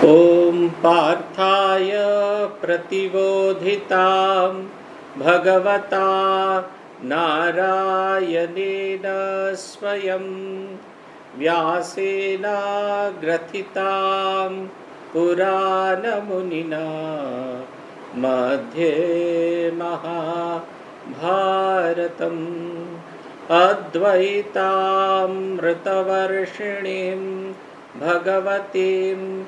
ॐ पार्थाय प्रतिबोधितां भगवता नारायणेन स्वयं व्यासेन ग्रथितां पुराणमुनिना मध्ये महाभारतम् अद्वैतामृतवर्षिणीं भगवतीम्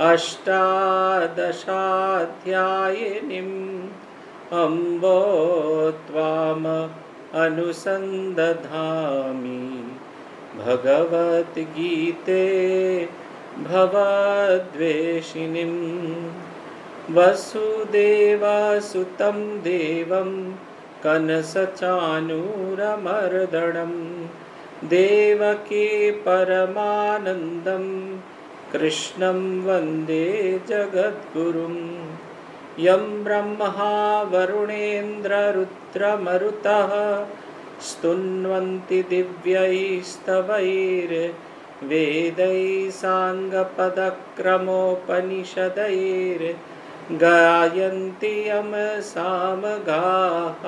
अष्टादशाध्यायिनीम् अम्ब त्वाम् अनुसन्दधामि भगवद्गीते भवद्वेषिणीम् वसुदेवसुतं देवं कंसचाणूरमर्दनं देवकी परमानन्दं कृष्णं वन्दे जगद्गुरुं यं ब्रह्मा वरुणेन्द्ररुद्रमरुतः स्तुन्वन्ति दिव्यैस्तवैर्वेदैः साङ्गपदक्रमोपनिषदैर्गायन्ति यं सामगाः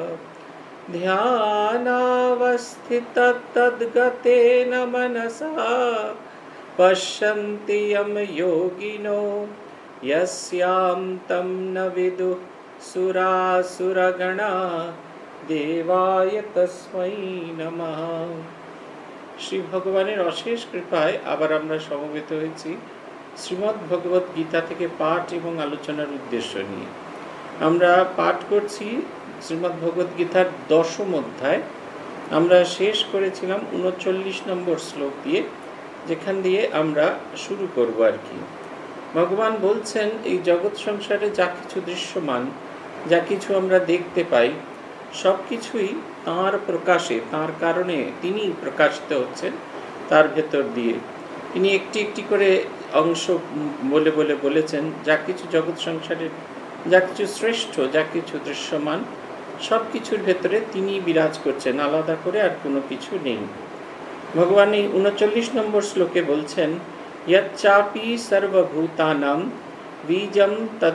ध्यानावस्थिततद्गतेन मनसा पश्यन्ति यं योगिनो यस्यां तं न विदुः सुरासुरगणा देवाय तस्मै नमः। श्री भगवानेर अशेष कृपाय आबार आमरा समवेत हয়েছি श्रीमद् भगवत गीता থেকে পাঠ এবং আলোচনার উদ্দেশ্য নিয়ে। আমরা পাঠ করছি শ্রীমদ্ ভগবত গীতার 10ম অধ্যায়। আমরা শেষ করেছিলাম 39 নম্বর শ্লোক দিয়ে, যেখান দিয়ে আমরা শুরু করব আর কি। ভগবান বলছেন এই জগৎ সংসারে যা কিছু দৃশ্যমান, যা কিছু আমরা দেখতে পাই, সব কিছুই তাঁর প্রকাশে, তাঁর কারণে তিনি প্রকাশিত হচ্ছেন তার ভেতর দিয়ে। তিনি একটি একটি করে অংশ বলে বলে বলেছেন যা কিছু জগৎ সংসারের, যা কিছু শ্রেষ্ঠ, যা কিছু দৃশ্যমান, সব কিছুর ভেতরে তিনি বিরাজ করছেন, আলাদা করে আর কোনো কিছু নেই। ভগবান এই 39 নম্বর শ্লোকে বলছেন, यच्चापि सर्वभूतानां बीजं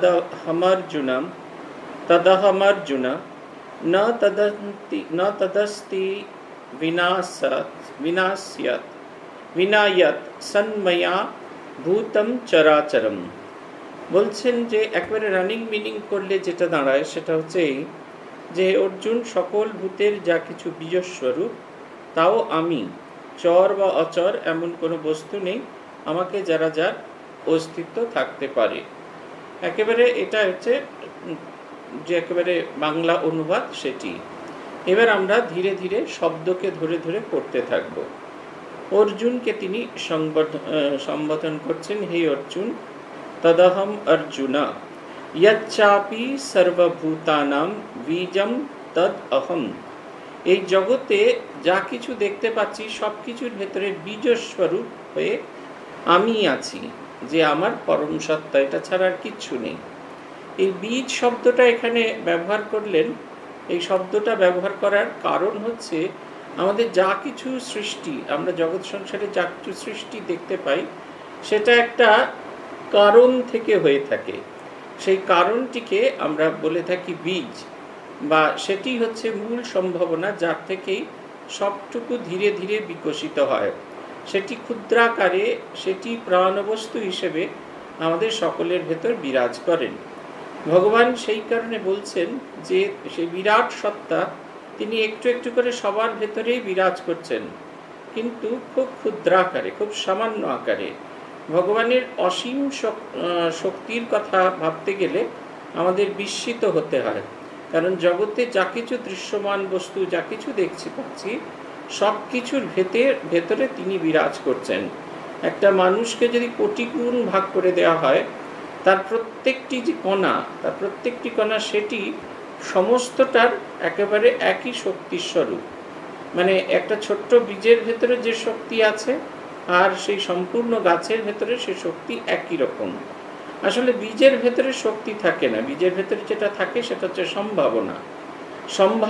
तदहमर्जुन न तदस्ति विनायत सन्मया भूतम चराचरम। বলছেন যে একবারে রানিং মিনিং করলে যেটা দাঁড়ায় সেটা হচ্ছে এই যে অর্জুন, সকল ভূতের যা কিছু বীজস্বরূপ তাও আমি, চর বা অচর এমন কোনো বস্তু নেই আমাকে যারা যার অস্তিত্ব থাকতে পারে। একেবারে এটা হচ্ছে যে একেবারে বাংলা অনুবাদ সেটি। এবার আমরা ধীরে ধীরে শব্দকে ধরে ধরে পড়তে থাকব। অর্জুনকে তিনি সম্বোধন করছেন, হে অর্জুন, তদহম অর্জুনা ইয়চ্চাপি সর্বভূতানাম বীজম তদ অহম। এই জগতে যা কিছু দেখতে পাচ্ছি সব কিছুর ভেতরে বীজস্বরূপ হয়ে আমি আছি, যে আমার পরম সত্তা, এটা ছাড়া আর কিচ্ছু নেই। এই বীজ শব্দটা এখানে ব্যবহার করলেন। এই শব্দটা ব্যবহার করার কারণ হচ্ছে আমাদের যা কিছু সৃষ্টি, আমরা জগৎ সংসারে যা কিছু সৃষ্টি দেখতে পাই সেটা একটা কারণ থেকে হয়ে থাকে। সেই কারণটিকে আমরা বলে থাকি বীজ, বা সেটি হচ্ছে মূল সম্ভাবনা, যার থেকেই সবটুকু ধীরে ধীরে বিকশিত হয়। সেটি ক্ষুদ্রাকারে, সেটি প্রাণবস্তু হিসেবে আমাদের সকলের ভেতর বিরাজ করেন। ভগবান সেই কারণে বলছেন যে সেই বিরাট সত্তা তিনি একটু একটু করে সবার ভেতরেই বিরাজ করছেন, কিন্তু খুব ক্ষুদ্রাকারে, খুব সামান্য আকারে। ভগবানের অসীম শক্তির কথা ভাবতে গেলে আমাদের বিস্মিত হতে হয়, কারণ জগতে যা কিছু দৃশ্যমান বস্তু, যা কিছু দেখছি পাচ্ছি, সব কিছুর ভেতরে তিনি বিরাজ করছেন। একটা মানুষকে যদি কোটি গুণ ভাগ করে দেওয়া হয়, তার প্রত্যেকটি যে কণা, তার প্রত্যেকটি কণা সেটি সমস্তটার একেবারে একই শক্তির স্বরূপ। মানে একটা ছোট্ট বীজের ভেতরে যে শক্তি আছে আর সেই সম্পূর্ণ গাছের ভেতরে সে শক্তি একই রকম। আসলে বীজের ভেতরে শক্তি থাকে না, বীজের ভেতরে যেটা থাকে সেটা হচ্ছে সম্ভাবনা।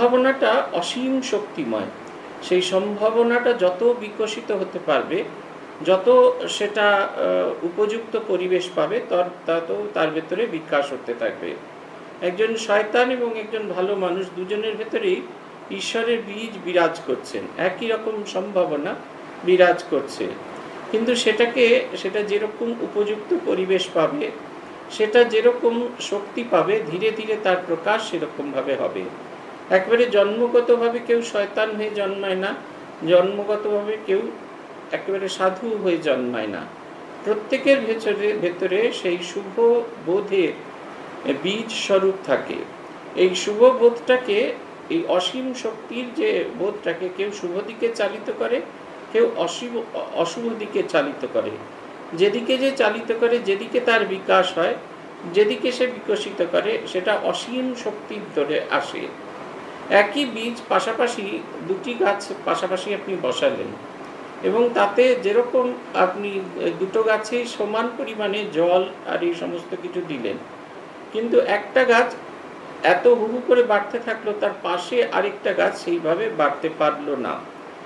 সম্ভাবনাটা অসীম শক্তিময়। সেই সম্ভাবনাটা যত বিকশিত হতে পারবে যত সেটা উপযুক্ত পরিবেশ পাবে তত তার ভেতরে বিকাশ হতে থাকবে। একজন শয়তান এবং একজন ভালো মানুষ দুজনের ভেতরেই ঈশ্বরের বীজ বিরাজ করছেন, একই রকম সম্ভাবনা বিরাজ করছে, কিন্তু সেটা যেরকম উপযুক্ত পরিবেশ পাবে, সেটা যেরকম শক্তি পাবে, ধীরে ধীরে তার প্রকাশ সেরকমভাবে হবে। একবারে জন্মগতভাবে কেউ শয়তান হয়ে জন্মায় না, জন্মগতভাবে কেউ একেবারে সাধু হয়ে জন্মায় না। প্রত্যেকের ভেতরে সেই শুভ বোধের বীজ স্বরূপ থাকে। এই শুভ বোধটাকে, এই অসীম শক্তির যে বোধটাকে কেউ শুভ দিকে চালিত করে, কেউ অশুভ দিকে চালিত করে। যেদিকে যে চালিত করে, যেদিকে তার বিকাশ হয়, যেদিকে সে বিকশিত করে, সেটা অসীম শক্তির ধরে আসে। একই বীজ পাশাপাশি, দুটি গাছ পাশাপাশি আপনি বসালেন এবং তাতে যেরকম আপনি দুটো গাছে সমান পরিমাণে জল আর এই সমস্ত কিছু দিলেন, কিন্তু একটা গাছ এত হুহু করে বাড়তে থাকলো, তার পাশে আরেকটা গাছ সেইভাবে বাড়তে পারলো না।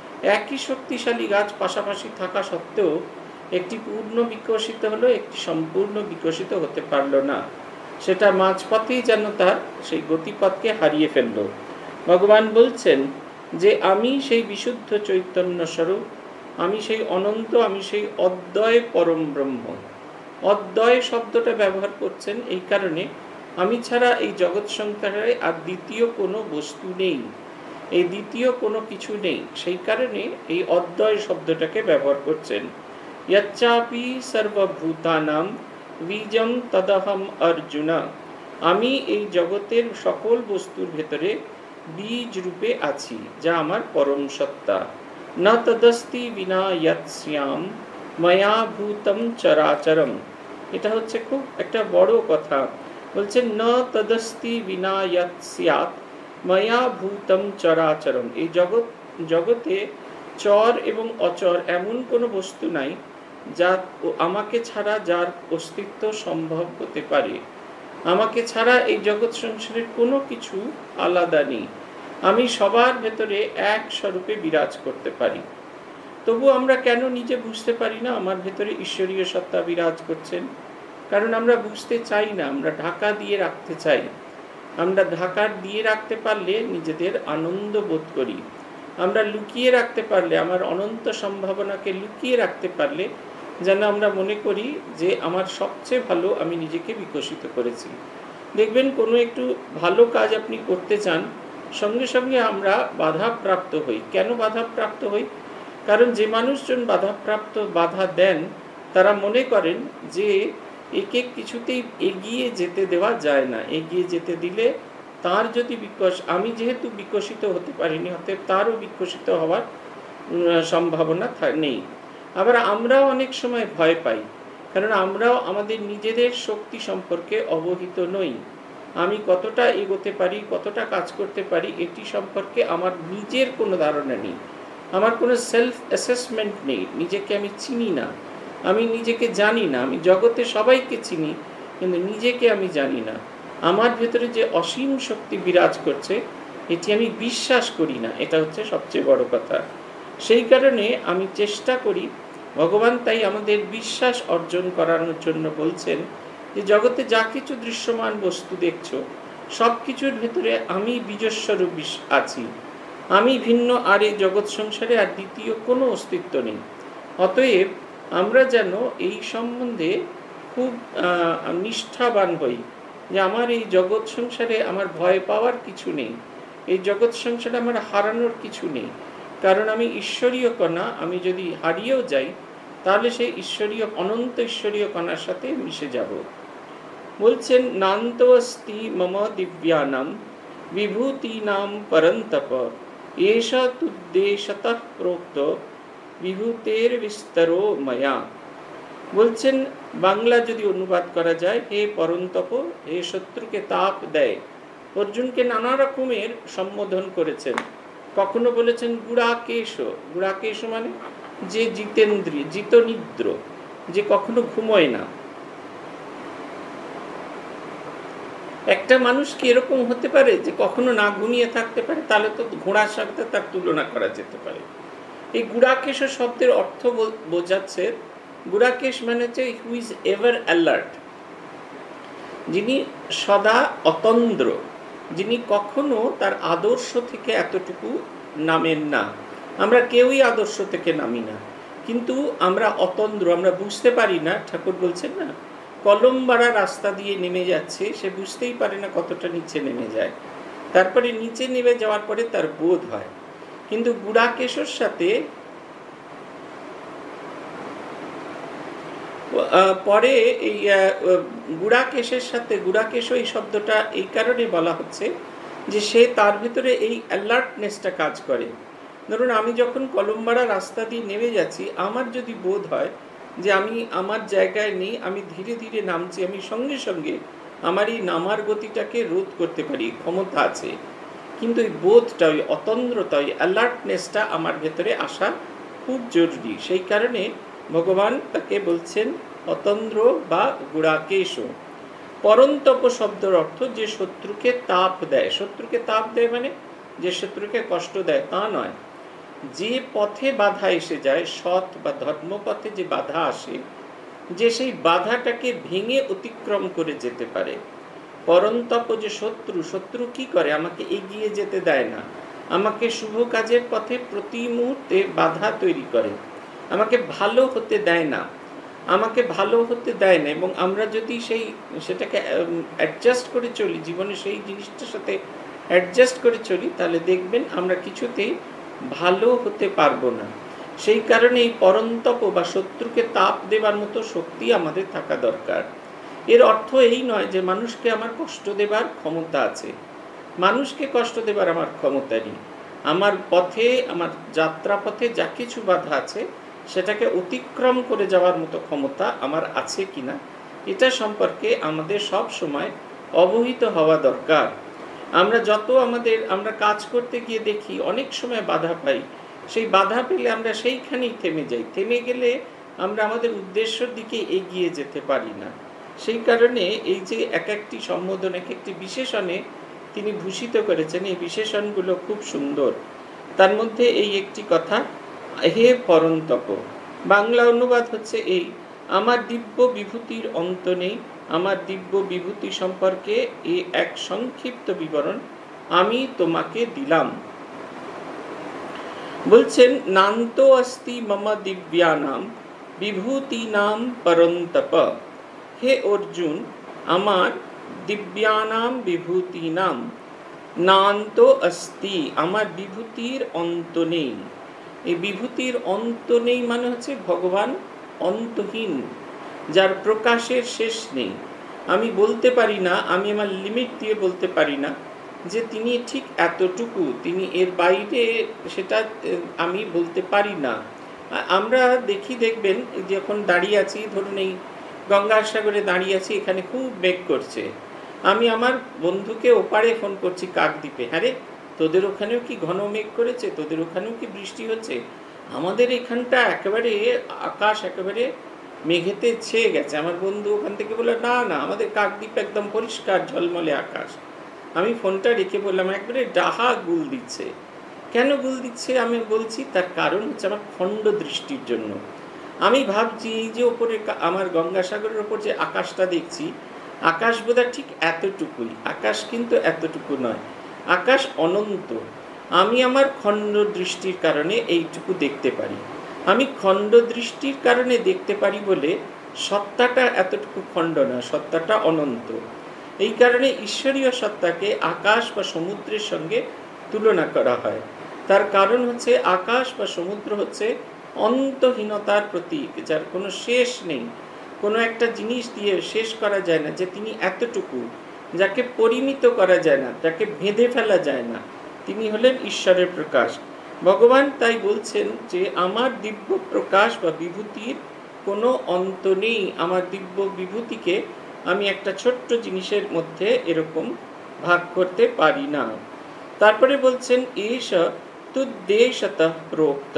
একই শক্তিশালী গাছ পাশাপাশি থাকা সত্ত্বেও একটি পূর্ণ বিকশিত হলো, একটি সম্পূর্ণ বিকশিত হতে পারলো না। সেটা মাঝপথেই যেন তার সেই গতিপথকে হারিয়ে ফেলল। ভগবান বলছেন যে আমি সেই বিশুদ্ধ চৈতন্য স্বরূপ, আমি সেই অনন্ত, আমি সেই অদ্বয় পরম ব্রহ্ম। অদ্বয় শব্দটা ব্যবহার করছেন এই কারণে, আমি ছাড়া এই জগৎ সংসারে আর দ্বিতীয় কোনো বস্তু নেই, এই দ্বিতীয় কোনো কিছু নেই। সেই কারণে এই অদ্বয় শব্দটাকে ব্যবহার করছেন। यच्चापि सर्वभूतानां বীজম তদহম অর্জুন। আমি এই জগতের সকল বস্তুর ভেতরে বীজ রূপে আছি, যা আমার পরম সত্তা। ন তদস্তি বিনা যৎ স্যাম ময়া ভূতম চরাচরম। এটা হচ্ছে খুব একটা বড় কথা। বলছেন ন তদস্তি বিনা যৎ স্যাৎ ময়া ভূতম চরাচরম। এই জগতে চর এবং অচর এমন কোনো বস্তু নাই যা আমাকে ছাড়া যার অস্তিত্ব সম্ভব হতে পারে। আমাকে ছাড়া এই জগৎ সংসারের কোনো কিছু আলাদা নেই। আমি সবার ভেতরে এক স্বরূপে বিরাজ করতে পারি। তবু আমরা কেন নিজে বুঝতে পারি না আমার ভেতরে ঈশ্বরীয় সত্তা বিরাজ করছেন? কারণ আমরা বুঝতে চাই না, আমরা ঢাকা দিয়ে রাখতে চাই। আমরা ঢাকা দিয়ে রাখতে পারলে নিজেদের আনন্দ বোধ করি। আমরা লুকিয়ে রাখতে পারলে, আমার অনন্ত সম্ভাবনাকে লুকিয়ে রাখতে পারলে যেন আমরা মনে করি যে আমার সবচেয়ে ভালো আমি নিজেকে বিকশিত করেছি। দেখবেন কোনো একটু ভালো কাজ আপনি করতে চান, সঙ্গে সঙ্গে আমরা বাধাপ্রাপ্ত হই। কেন বাধাপ্রাপ্ত হই? কারণ যে মানুষজন বাধা দেন, তারা মনে করেন যে একে কিছুতেই এগিয়ে যেতে দেওয়া যায় না। এগিয়ে যেতে দিলে তার যদি আমি যেহেতু বিকশিত হতে পারিনি, অতএব তারও বিকশিত হওয়ার সম্ভাবনা নেই। আবার আমরাও অনেক সময় ভয় পাই, কারণ আমরাও আমাদের নিজেদের শক্তি সম্পর্কে অবহিত নই। আমি কতটা এগোতে পারি, কতটা কাজ করতে পারি, এটি সম্পর্কে আমার নিজের কোনো ধারণা নেই। আমার কোনো সেলফ অ্যাসেসমেন্ট নেই। নিজেকে আমি চিনি না, আমি নিজেকে জানি না। আমি জগতে সবাইকে চিনি, কিন্তু নিজেকে আমি জানি না। আমার ভেতরে যে অসীম শক্তি বিরাজ করছে, এটি আমি বিশ্বাস করি না। এটা হচ্ছে সবচেয়ে বড় কথা। সেই কারণে আমি চেষ্টা করি, ভগবান তাই আমাদের বিশ্বাস অর্জন করানোর জন্য বলছেন যে জগতে যা কিছু দৃশ্যমান বস্তু দেখছো, সব কিছুর ভেতরে আমি বীজস্বরূপ আছি। আমি ভিন্ন, আর এই জগৎ সংসারে আর দ্বিতীয় কোনো অস্তিত্ব নেই। অতএব আমরা যেন এই সম্বন্ধে খুব নিষ্ঠাবান হই যে আমার এই জগৎ সংসারে আমার ভয় পাওয়ার কিছু নেই, এই জগৎ সংসারে আমার হারানোর কিছু নেই। কারণ আমি ঈশ্বরীয় কণা, আমি যদি হারিয়েও যাই তাহলে সেই অনন্ত ঈশ্বরীয় কণার সাথে মিশে যাব। বলছেন নান্ত অস্তি মম দিব্যানাম বিভূতিনাম পরন্তপ এষা তুদ্দেশতঃ প্রোক্ত বিভূতের বিস্তরো ময়া। বলছেন বাংলা যদি অনুবাদ করা যায়, হে পরন্তপ, হে শত্রুকে তাপ দেয়। অর্জুনকে নানা রকমের সম্বোধন করেছেন। কখনো বলেছেন গুড়াকেশ। গুড়াকেশ মানে যে জিতেন্দ্রিয়, জিতনিদ্র, যে কখনো ঘুমোয় না। একটা মানুষ কি এরকম হতে পারে যে কখনো না ঘুমিয়ে থাকতে পারে? তাহলে তো ঘোড়ার সাথে তার তুলনা করা যেতে পারে। এই গুড়াকেশ শব্দের অর্থ বোঝাচ্ছে, গুড়াকেশ মানে হচ্ছে হু ইজ এভার অ্যালার্ট, যিনি সদা অতন্দ্র, যিনি কখনো তার আদর্শ থেকে এতটুকু নামেন না। আমরা কেউই আদর্শ থেকে নামি না, কিন্তু আমরা অতন্দ্র, আমরা বুঝতে পারি না। ঠাকুর বলছেন না, কলমবাড়া রাস্তা দিয়ে নেমে যাচ্ছে, সে বুঝতেই পারে না কতটা নিচে নেমে যায়, তারপরে নিচে নেমে যাওয়ার পরে তার বোধ হয়। কিন্তু গুড়াকেশর সাথে পরে এই গুড়াকেশের সাথে, গুড়াকেশ এই শব্দটা এই কারণে বলা হচ্ছে যে সে তার ভিতরে এই অ্যালার্টনেসটা কাজ করে। ধরুন আমি যখন কলমবাড়া রাস্তা দিয়ে নেমে যাচ্ছি, আমার যদি বোধ হয় যে আমি আমার জায়গায় নেই, আমি ধীরে ধীরে নামছি, আমি সঙ্গে সঙ্গে আমার এই নামার গতিটাকে রোধ করতে পারি, ক্ষমতা আছে। কিন্তু ওই বোধটা, ওই অতন্দ্রতা, ওই অ্যালার্টনেসটা আমার ভেতরে আসা খুব জরুরি। সেই কারণে ভগবান তাকে বলছেন অতন্দ্র বা গুড়াকেশ। পরন্তপ শব্দের অর্থ যে শত্রুকে তাপ দেয়। শত্রুকে তাপ দেয় মানে যে শত্রুকে কষ্ট দেয় তা নয়, যে পথে বাধা এসে যায়, সৎ বা ধর্মপথে যে বাধা আসে, যে সেই বাধাটাকে ভেঙে অতিক্রম করে যেতে পারে। পরন্তপ যে শত্রু, শত্রু কি করে? আমাকে এগিয়ে যেতে দেয় না, আমাকে শুভ কাজের পথে প্রতি মুহূর্তে বাধা তৈরি করে, আমাকে ভালো হতে দেয় না, আমাকে ভালো হতে দেয় না। এবং আমরা যদি সেটাকে অ্যাডজাস্ট করে চলি, জীবনে সেই জিনিসটার সাথে অ্যাডজাস্ট করে চলি, তাহলে দেখবেন আমরা কিছুতেই ভালো হতে পারবো না। সেই কারণে এই পরন্তপ বা শত্রুকে তাপ দেবার মতো শক্তি আমাদের থাকা দরকার। এর অর্থ এই নয় যে মানুষকে আমার কষ্ট দেবার ক্ষমতা আছে, মানুষকে কষ্ট দেবার আমার ক্ষমতা নেই। আমার পথে, আমার যাত্রাপথে যা কিছু বাধা আছে সেটাকে অতিক্রম করে যাওয়ার মতো ক্ষমতা আমার আছে কিনা, এটা সম্পর্কে আমাদের সব সময় অবহিত হওয়া দরকার। আমরা কাজ করতে গিয়ে দেখি অনেক সময় বাধা পাই, সেই বাধা পেলে আমরা সেইখানেই থেমে যাই, থেমে গেলে আমরা আমাদের উদ্দেশ্যের দিকে এগিয়ে যেতে পারি না। সেই কারণে এই যে এক একটি সম্বোধন, এক একটি বিশেষণে তিনি ভূষিত করেছেন, এই বিশেষণগুলো খুব সুন্দর। তার মধ্যে এই একটি কথা, হে পরন্তপ, বাংলা অনুবাদ হচ্ছে এই, আমার দিব্য বিভূতির অন্ত নেই, আমার দিব্য বিভূতি সম্পর্কে এই এক সংক্ষিপ্ত বিবরণ আমি তোমাকে দিলাম। বলছেন, নান্ত অস্তি মম দিব্যানাম বিভূতিনাম পরন্তপ। হে অর্জুন, আমার দিব্যানাম বিভূতিনাম, নান্ত অস্তি, আমার বিভূতির অন্ত নেই। এই বিভূতির অন্ত নেই মানে হচ্ছে ভগবান অন্তহীন, যার প্রকাশের শেষ নেই। আমি বলতে পারি না, আমি আমার লিমিট দিয়ে বলতে পারি না যে তিনি ঠিক এতটুকু, তিনি এর বাইরে, সেটা আমি বলতে পারি না। আমরা দেখবেন যখন দাঁড়িয়ে আছি, ধরুন এই গঙ্গাসাগরে দাঁড়িয়ে আছি, এখানে খুব মেঘ করছে, আমি আমার বন্ধুকে ওপারে ফোন করছি কাকদ্বীপে, হ্যাঁ রে তোদের ওখানেও কি ঘন মেঘ করেছে, তোদের ওখানেও কি বৃষ্টি হচ্ছে? আমাদের এখানটা একেবারে আকাশ একেবারে মেঘেতে ছেয়ে গেছে। আমার বন্ধু ওখান থেকে বলল, না না, আমাদের কাকদ্বীপ একদম পরিষ্কার ঝলমলে আকাশ। আমি ফোনটা রেখে বললাম, একবারে ডাহা গুল দিচ্ছে। কেন গুল দিচ্ছে আমি বলছি, তার কারণ হচ্ছে আমার খণ্ড দৃষ্টির জন্য। আমি ভাবছি এই যে ওপরে আমার গঙ্গাসাগরের ওপর যে আকাশটা দেখছি, আকাশ বোধহয় ঠিক এতটুকুই, আকাশ কিন্তু এতটুকু নয়, আকাশ অনন্ত। আমি আমার খণ্ড দৃষ্টির কারণে এইটুকু দেখতে পারি। আমি খণ্ড দৃষ্টির কারণে দেখতে পারি বলে সত্তাটা এতটুকু খণ্ড না, সত্তাটা অনন্ত। এই কারণে ঈশ্বরীয় সত্তাকে আকাশ বা সমুদ্রের সঙ্গে তুলনা করা হয়। তার কারণ হচ্ছে আকাশ বা সমুদ্র হচ্ছে অন্তহীনতার প্রতীক, যার কোনো শেষ নেই, কোনো একটা জিনিস দিয়ে শেষ করা যায় না, যে তিনি এতটুকু, যাকে পরিমিত করা যায় না, যাকে বেঁধে ফেলা যায় না, তিনি হলেন ঈশ্বরের প্রকাশ। ভগবান তাই বলছেন যে আমার দিব্য প্রকাশ বা বিভূতির কোনো অন্ত নেই, আমার দিব্য বিভূতিকে আমি একটা ছোট্ট জিনিসের মধ্যে এরকম ভাগ করতে পারি না। তারপরে বলছেন, এষ তুদ্দেশতঃ প্রোক্ত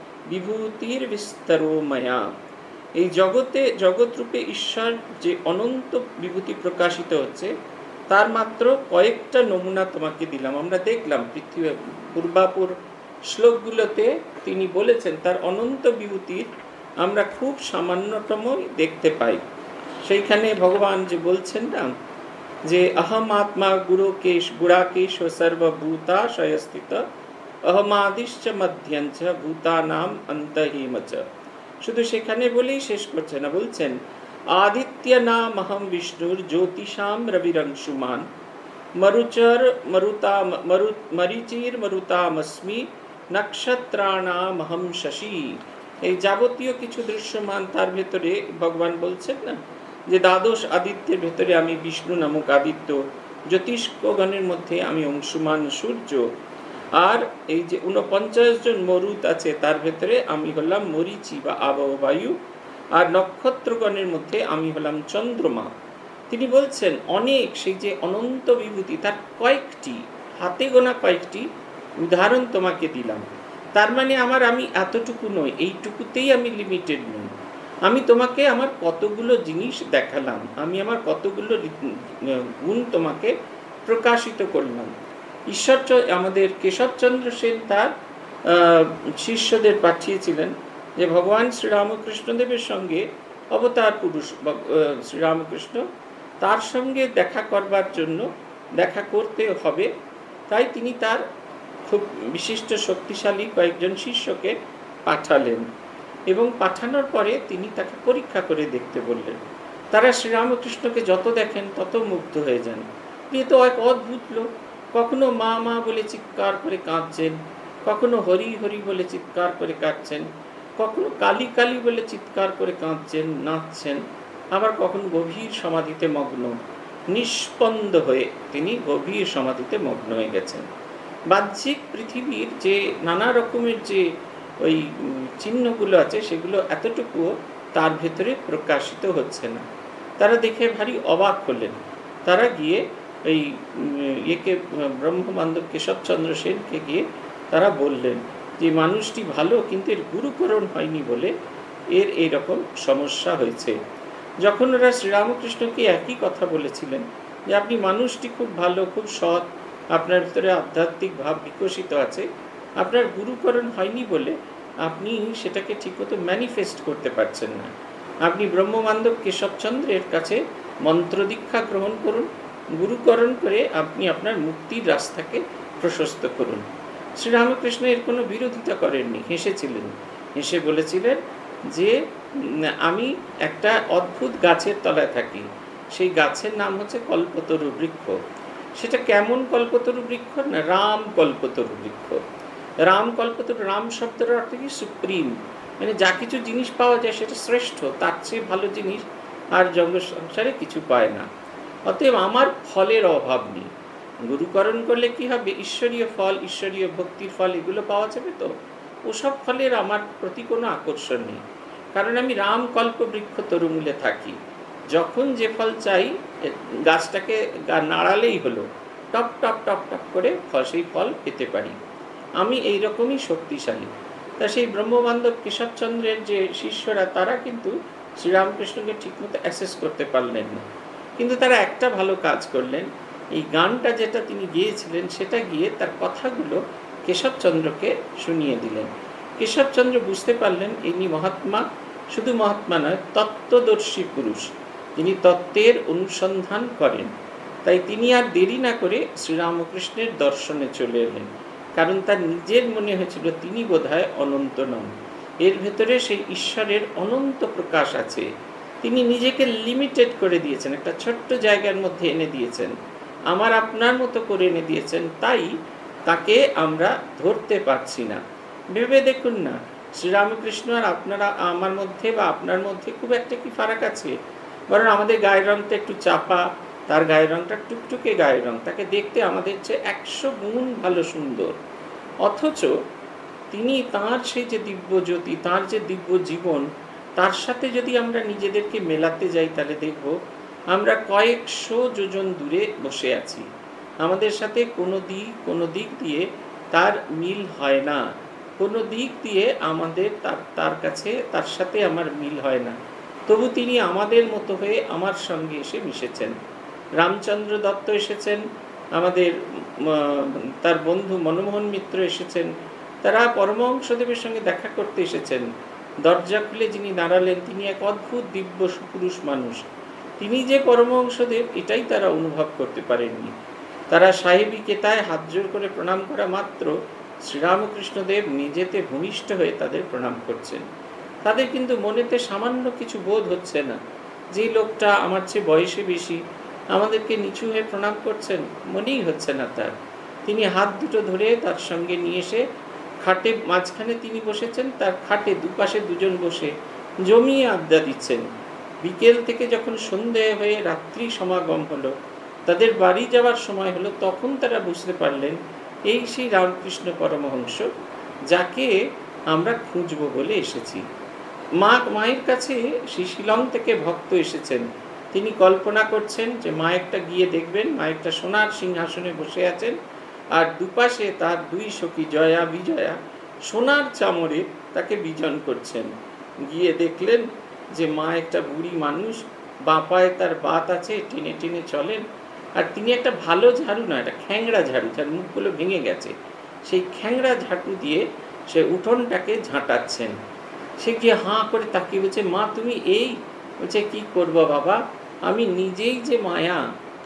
বিভূতির বিস্তরো মায়া। এই জগৎরূপে ঈশ্বর যে অনন্ত বিভূতি প্রকাশিত হচ্ছে, তার মাত্র কয়েকটা নমুনা তোমাকে দিলাম। আমরা দেখলাম পূর্বাপুর শ্লোকগুলোতে তিনি বলেছেন তার অনন্ত বিভূতির আমরা খুব সামান্যতমই দেখতে পাই। সেইখানে ভগবান যে বলছেন না যে অহম আত্মা গুড়াকেশ সর্বভূতাশয়স্থিত অহমাদিশ্চ মধ্যঞ্চ ভূতানাম অন্তহিমচ। শুধু সেখানে বলেই শেষ করছে না, বলছেন আদিত্য নাম অহম বিষ্ণুর জ্যোতিষাম রবিরংশুমান মরিচির মরুতামস্মি নক্ষত্রাণাম অহম শশী। এই যাবতীয় কিছু দৃশ্যমান তার ভেতরে ভগবান বলছেন না যে দ্বাদশ আদিত্যের ভেতরে আমি বিষ্ণু নামক আদিত্য, জ্যোতিষ্কগণের মধ্যে আমি অংশুমান সূর্য, আর এই যে 49 জন মরুত আছে তার ভেতরে আমি হলাম মরিচি বা আবহবায়ু, আর নক্ষত্রগণের মধ্যে আমি হলাম চন্দ্রমা। তিনি বলছেন অনেক সেই যে অনন্ত বিভূতি তার কয়েকটি হাতে গোনা কয়েকটি উদাহরণ তোমাকে দিলাম। তার মানে আমি এতটুকু নই, এইটুকুতেই আমি লিমিটেড নই। আমি তোমাকে আমার কতগুলো জিনিস দেখালাম, আমি আমার কতগুলো গুণ তোমাকে প্রকাশিত করলাম। ঈশ্বর আমাদের কেশবচন্দ্র সেন তার শিষ্যদের পাঠিয়েছিলেন যে ভগবান শ্রীরামকৃষ্ণদেবের সঙ্গে অবতার পুরুষ শ্রীরামকৃষ্ণ, তার সঙ্গে দেখা করবার জন্য দেখা করতে হবে, তাই তিনি তার খুব বিশিষ্ট শক্তিশালী কয়েকজন শিষ্যকে পাঠালেন এবং পাঠানোর পরে তিনি তাকে পরীক্ষা করে দেখতে বললেন। তারা শ্রীরামকৃষ্ণকে যত দেখেন তত মুগ্ধ হয়ে যান। এ তো এক অদ্ভুত লোক, কখনো মা মা বলে চিৎকার করে কাঁদছেন, কখনো হরি হরি বলে চিৎকার করে কাঁদছেন, কখনো কালী কালী বলে চিৎকার করে কাঁদছেন নাচছেন, আবার কখনো গভীর সমাধিতে মগ্ন, নিষ্পন্দ হয়ে তিনি গভীর সমাধিতে মগ্ন হয়ে গেছেন। বাহ্যিক পৃথিবীর যে নানা রকমের যে ওই চিহ্নগুলো আছে সেগুলো এতটুকুও তার ভেতরে প্রকাশিত হচ্ছে না। তারা দেখে ভারী অবাক হলেন। তারা গিয়ে ওই ব্রহ্মবান্ধব কেশবচন্দ্র সেনকে গিয়ে তারা বললেন যে মানুষটি ভালো, কিন্তু এর গুরুকরণ হয়নি বলে এর এইরকম সমস্যা হয়েছে। যখন ওরা শ্রীরামকৃষ্ণকে একই কথা বলেছিলেন যে আপনি মানুষটি খুব ভালো, খুব সৎ, আপনার ভিতরে আধ্যাত্মিক ভাব বিকশিত আছে, আপনার গুরুকরণ হয়নি বলে আপনি সেটাকে ঠিকমতো ম্যানিফেস্ট করতে পারছেন না। আপনি ব্রহ্মবান্ধব কেশবচন্দ্রের কাছে মন্ত্র দীক্ষা গ্রহণ করুন, গুরুকরণ করে আপনি আপনার মুক্তির রাস্তাকে প্রশস্ত করুন। শ্রীরামকৃষ্ণ এর কোনো বিরোধিতা করেননি, হেসেছিলেন। হেসে বলেছিলেন যে আমি একটা অদ্ভুত গাছের তলায় থাকি, সেই গাছের নাম হচ্ছে কল্পতরু বৃক্ষ। সেটা কেমন কল্পতরু বৃক্ষ না, রাম কল্পতরু বৃক্ষ। রাম কল্পতরু, রাম শব্দের অর্থ কি সুপ্রিম, মানে যা কিছু জিনিস পাওয়া যায় সেটা শ্রেষ্ঠ, তার চেয়ে ভালো জিনিস আর জগৎ সংসারে কিছু পায় না। অতএব আমার ফলের অভাব নেই। গুরুকরণ করলে কি হবে, ঈশ্বরীয় ফল, ঈশ্বরীয় ভক্তির ফল এগুলো পাওয়া যাবে। তো ওসব ফলের আমার প্রতি কোনো আকর্ষণ নেই, কারণ আমি রাম কল্প বৃক্ষ তরুমূলে থাকি। যখন যে ফল চাই গাছটাকে নাড়ালেই হলো, টপ টপ টপ টপ করে সেই ফল পেতে পারি। আমি এইরকমই শক্তিশালী। তা সেই ব্রহ্মবান্ধব কেশবচন্দ্রের যে শিষ্যরা তারা কিন্তু শ্রীরামকৃষ্ণকে ঠিকমতো অ্যাসেস করতে পারলেন না, কিন্তু তারা একটা ভালো কাজ করলেন। এই গানটা যেটা তিনি গিয়েছিলেন সেটা গিয়ে তার কথাগুলো কেশবচন্দ্রকে শুনিয়ে দিলেন। কেশবচন্দ্র বুঝতে পারলেন ইনি মহাত্মা, শুধু মহাত্মা নয়, তত্ত্বদর্শী পুরুষ, যিনি তত্ত্বের অনুসন্ধান করেন। তাই তিনি আর দেরি না করে শ্রীরামকৃষ্ণের দর্শনে চলে এলেন, কারণ তার নিজের মনে হয়েছিল তিনি বোধহয় অনন্ত নন, এর ভেতরে সেই ঈশ্বরের অনন্ত প্রকাশ আছে। তিনি নিজেকে লিমিটেড করে দিয়েছেন, একটা ছোট্ট জায়গার মধ্যে এনে দিয়েছেন, আমার আপনার মতো করে এনে দিয়েছেন, তাই তাকে আমরা ধরতে পারছি না। ভেবে দেখুন না, শ্রীরামকৃষ্ণ আর আপনারা আমার মধ্যে বা আপনার মধ্যে খুব একটা কি ফারাক আছে? বরং আমাদের গায়ের রঙটা একটু চাপা, তার গায়ের রঙটা টুকটুকে গায়ের রঙ, তাকে দেখতে আমাদের চেয়ে 100 গুণ ভালো সুন্দর। অথচ তিনি তাঁর সেই যে দিব্য জ্যোতি, তাঁর যে দিব্য জীবন, তার সাথে যদি আমরা নিজেদেরকে মেলাতে যাই তাহলে দেখব আমরা কয়েকশো যোজন দূরে বসে আছি। আমাদের সাথে কোনো দিক দিয়ে তার মিল হয় না, কোনো দিক দিয়ে আমাদের তার কাছে তার সাথে আমার মিল হয় না। তবু তিনি আমাদের মতো হয়ে আমার সঙ্গে এসে মিশেছেন। রামচন্দ্র দত্ত এসেছেন, আমাদের তার বন্ধু মনমোহন মিত্র এসেছেন, তারা পরমহংসদেবের সঙ্গে দেখা করতে এসেছেন। দরজা খুলে যিনি দাঁড়ালেন তিনি এক অদ্ভুত দিব্য সুপুরুষ মানুষ। তিনি যে পরমহংসদেব এটাই তারা অনুভব করতে পারেননি। তারা সাহেবী কেতায় হাত জোর করে প্রণাম করা মাত্র শ্রীরামকৃষ্ণদেব নিজেতে ভূমিষ্ঠ হয়ে তাদের প্রণাম করছেন। তাদের কিন্তু মনেতে সামান্য কিছু বোধ হচ্ছে না যে লোকটা আমার চেয়ে বয়সে বেশি, আমাদেরকে নিচু হয়ে প্রণাম করছেন, মনেই হচ্ছে না তার। তিনি হাত দুটো ধরে তার সঙ্গে নিয়ে এসে খাটে মাঝখানে তিনি বসেছেন, তার খাটে দুপাশে দুজন বসে জমিয়ে আড্ডা দিচ্ছেন। বিকেল থেকে যখন সন্ধে হয়ে রাত্রি সমাগম হলো, তাদের বাড়ি যাওয়ার সময় হলো, তখন তারা বুঝতে পারলেন এই সেই রামকৃষ্ণ পরমহংস যাকে আমরা খুঁজব বলে এসেছি। মায়ের কাছে শিলং থেকে ভক্ত এসেছেন। তিনি কল্পনা করছেন যে মায়েরটা গিয়ে দেখবেন, মায়েরটা সোনার সিংহাসনে বসে আছেন, আর দুপাশে তার দুই সখী জয়া বিজয়া সোনার চামরে তাকে বিজন করছেন। গিয়ে দেখলেন যে মা একটা বুড়ি মানুষ, বাঁ পায়ে তার বাত আছে, টেনে টেনে চলেন, আর তিনি একটা ভালো ঝাড়ু না, একটা খ্যাংড়া ঝাড়ু, যার মুখগুলো ভেঙে গেছে, সেই খ্যাংড়া ঝাড়ু দিয়ে সে উঠোনটাকে ঝাঁটাচ্ছেন। সে গিয়ে হাঁ করে তাকিয়ে বলছে, মা তুমি এই? বলছে, কি করবো বাবা, আমি নিজেই যে মায়া,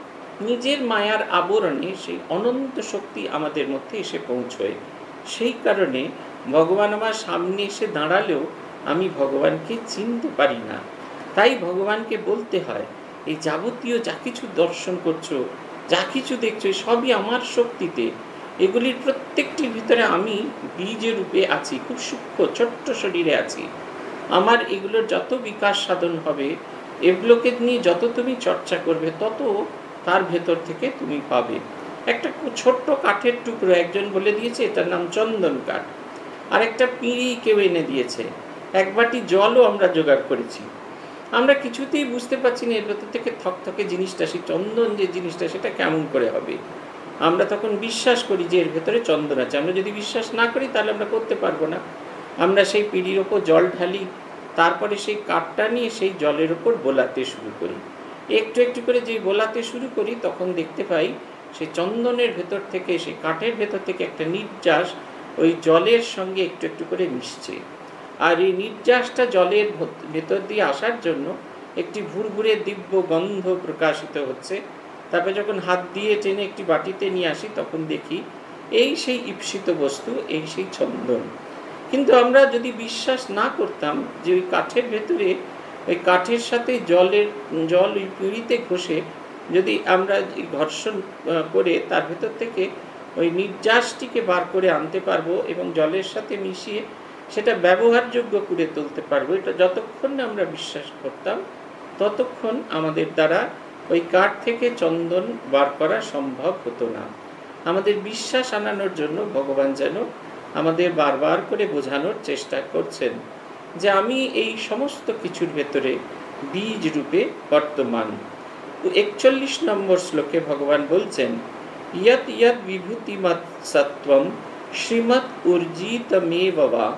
নিজের মায়ার আবরণে সেই অনন্ত শক্তি আমাদের মধ্যে এসে পৌঁছয়। সেই কারণে ভগবান আমার সামনে এসে দাঁড়ালেও আমি ভগবানকে চিনতে পারি না। তাই ভগবানকে বলতে হয়, এই যাবতীয় যা কিছু দর্শন করছো, যা কিছু দেখছো, সবই আমার শক্তিতে। এগুলির প্রত্যেকটির ভিতরে আমি বীজ রূপে আছি, খুব সূক্ষ্ম ছোট্ট শরীরে আছি। আমার এগুলোর যত বিকাশ সাধন হবে, এগুলোকে নিয়ে যত তুমি চর্চা করবে, তত তার ভেতর থেকে তুমি পাবে। একটা ছোট্ট কাঠের টুকরো একজন বলে দিয়েছে, এটার নাম চন্দন কাঠ। আর একটা পিঁড়ি কেউ এনে দিয়েছে, এক বাটি জলও আমরা জোগাড় করেছি। আমরা কিছুতেই বুঝতে পারছি না এর ভেতর থেকে থকথকে জিনিসটা, সেই চন্দন যে জিনিসটা, সেটা কেমন করে হবে। আমরা তখন বিশ্বাস করি যে এর ভেতরে চন্দন আছে। আমরা যদি বিশ্বাস না করি তাহলে আমরা করতে পারবো না। আমরা সেই পিঁড়ির ওপর জল ঢালি, তারপরে সেই কাঠটা নিয়ে সেই জলের ওপর বোলাতে শুরু করি। একটু একটু করে যেই বোলাতে শুরু করি, তখন দেখতে পাই সেই চন্দনের ভেতর থেকে, সেই কাঠের ভেতর থেকে একটা নির্যাস ওই জলের সঙ্গে একটু একটু করে মিশছে। আর এই নির্যাসটা জলের ভেতর দিয়ে আসার জন্য একটি ভুরভুরে দিব্য গন্ধ প্রকাশিত হচ্ছে। তারপরে যখন হাত দিয়ে টেনে একটি বাটিতে নিয়ে আসি, তখন দেখি এই সেই ঈপ্সিত বস্তু, এই সেই চন্দন। কিন্তু আমরা যদি বিশ্বাস না করতাম যে ওই কাঠের ভেতরে, ওই কাঠের সাথে জল ওই পিঁড়িতে ঘষে যদি আমরা ঘর্ষণ করে তার ভেতর থেকে ওই নির্যাসটিকে বার করে আনতে পারবো এবং জলের সাথে মিশিয়ে সেটা ব্যবহারযোগ্য করে তুলতে পারবো, এটা যতক্ষণ না আমরা বিশ্বাস করতাম, ততক্ষণ আমাদের দ্বারা ওই কাঠ থেকে চন্দন বার করা সম্ভব হতো না। আমাদের বিশ্বাস আনানোর জন্য ভগবান যেন আমাদের বারবার করে বোঝানোর চেষ্টা করছেন যে আমি এই সমস্ত কিছুর ভেতরে বীজ রূপে বর্তমান। 41 নম্বর শ্লোকে ভগবান বলছেন, ইয়ৎ ইয়ৎ বিভূতিমৎ সত্ত্বম শ্রীমৎ ঊর্জিতমেব বা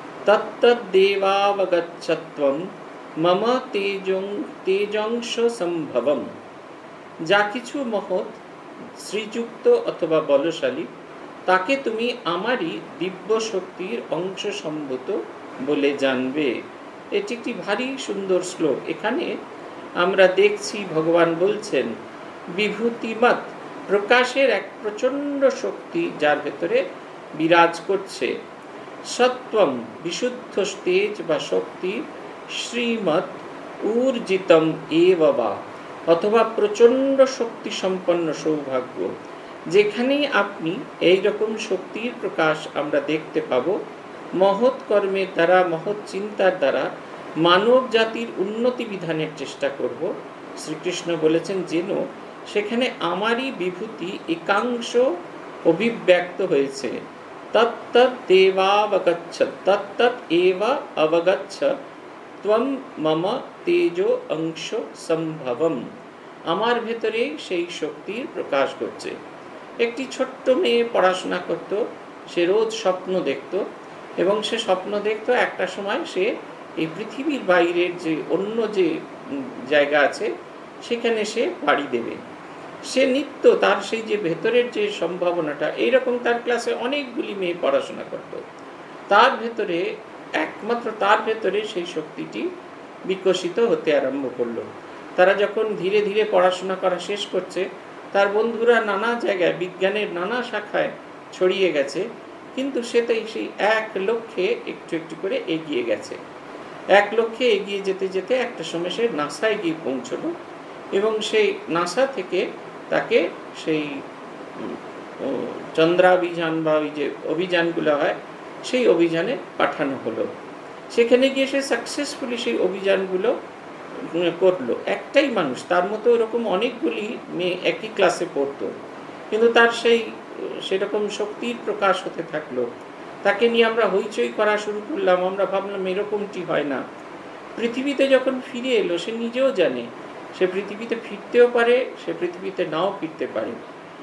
তত্তদ্দেবাবগচ্ছত্বম মম তেজংশ সম্ভবম। যা কিছু মহৎ, শ্রীযুক্ত অথবা বলশালী, তাকে তুমি আমারই দিব্য শক্তির অংশ সম্ভূত বলে জানবে। এটি একটি ভারী সুন্দর শ্লোক। এখানে আমরা দেখছি ভগবান বলছেন বিভূতিমৎ, প্রকাশের এক প্রচণ্ড শক্তি যার ভেতরে বিরাজ করছে। সত্ত্বম, বিশুদ্ধ তেজ বা শক্তি। শ্রীমৎ ঊর্জিতম এব বা, অথবা প্রচণ্ড শক্তি সম্পন্ন সৌভাগ্য। যেখানেই আপনি এই রকম শক্তির প্রকাশ আমরা দেখতে পাব, মহৎ কর্মের দ্বারা, মহৎ চিন্তার দ্বারা মানব জাতির উন্নতি বিধানের চেষ্টা করব। শ্রীকৃষ্ণ বলেছেন যেন সেখানে আমারই বিভূতি একাংশ অভিব্যক্ত হয়েছে। তত্তদ্দেবাবগচ্ছ তত্তৎ এব অবগচ্ছ ত্বম মম তেজো অংশ সম্ভবম। আমার ভেতরে সেই শক্তির প্রকাশ করছে। একটি ছোট্ট মেয়ে পড়াশোনা করত, সে রোজ স্বপ্ন দেখত, এবং সে স্বপ্ন দেখত একটা সময় সে এই পৃথিবীর বাইরের যে অন্য যে জায়গা আছে সেখানে সে পাড়ি দেবে। সে নিত্য তার সেই যে ভেতরের যে সম্ভাবনাটা, এইরকম তার ক্লাসে অনেকগুলি মেয়ে পড়াশোনা করত, তার ভেতরে একমাত্র তার ভেতরে সেই শক্তিটি বিকশিত হতে আরম্ভ করলো। তারা যখন ধীরে ধীরে পড়াশোনা করা শেষ করছে, তার বন্ধুরা নানা জায়গায় বিজ্ঞানের নানা শাখায় ছড়িয়ে গেছে, কিন্তু সে তাই সেই এক লক্ষ্যে একটু একটু করে এগিয়ে গেছে। এক লক্ষ্যে এগিয়ে যেতে যেতে একটা সময় সে নাসায় গিয়ে পৌঁছলো, এবং সেই নাসা থেকে তাকে সেই চন্দ্রাভিযান বা ওই যে অভিযানগুলো হয়, সেই অভিযানে পাঠানো হলো। সেখানে গিয়ে সে সাকসেসফুলি সেই অভিযানগুলো করলো। একটাই মানুষ, তার মতো এরকম অনেকগুলি মেয়ে একই ক্লাসে পড়তো, কিন্তু তার সেরকম শক্তির প্রকাশ হতে থাকলো। তাকে নিয়ে আমরা হইচই করা শুরু করলাম, আমরা ভাবলাম এরকমটি হয় না। পৃথিবীতে যখন ফিরে এলো, সে নিজেও জানে সে পৃথিবীতে ফিরতেও পারে, সে পৃথিবীতে নাও ফিরতে পারে।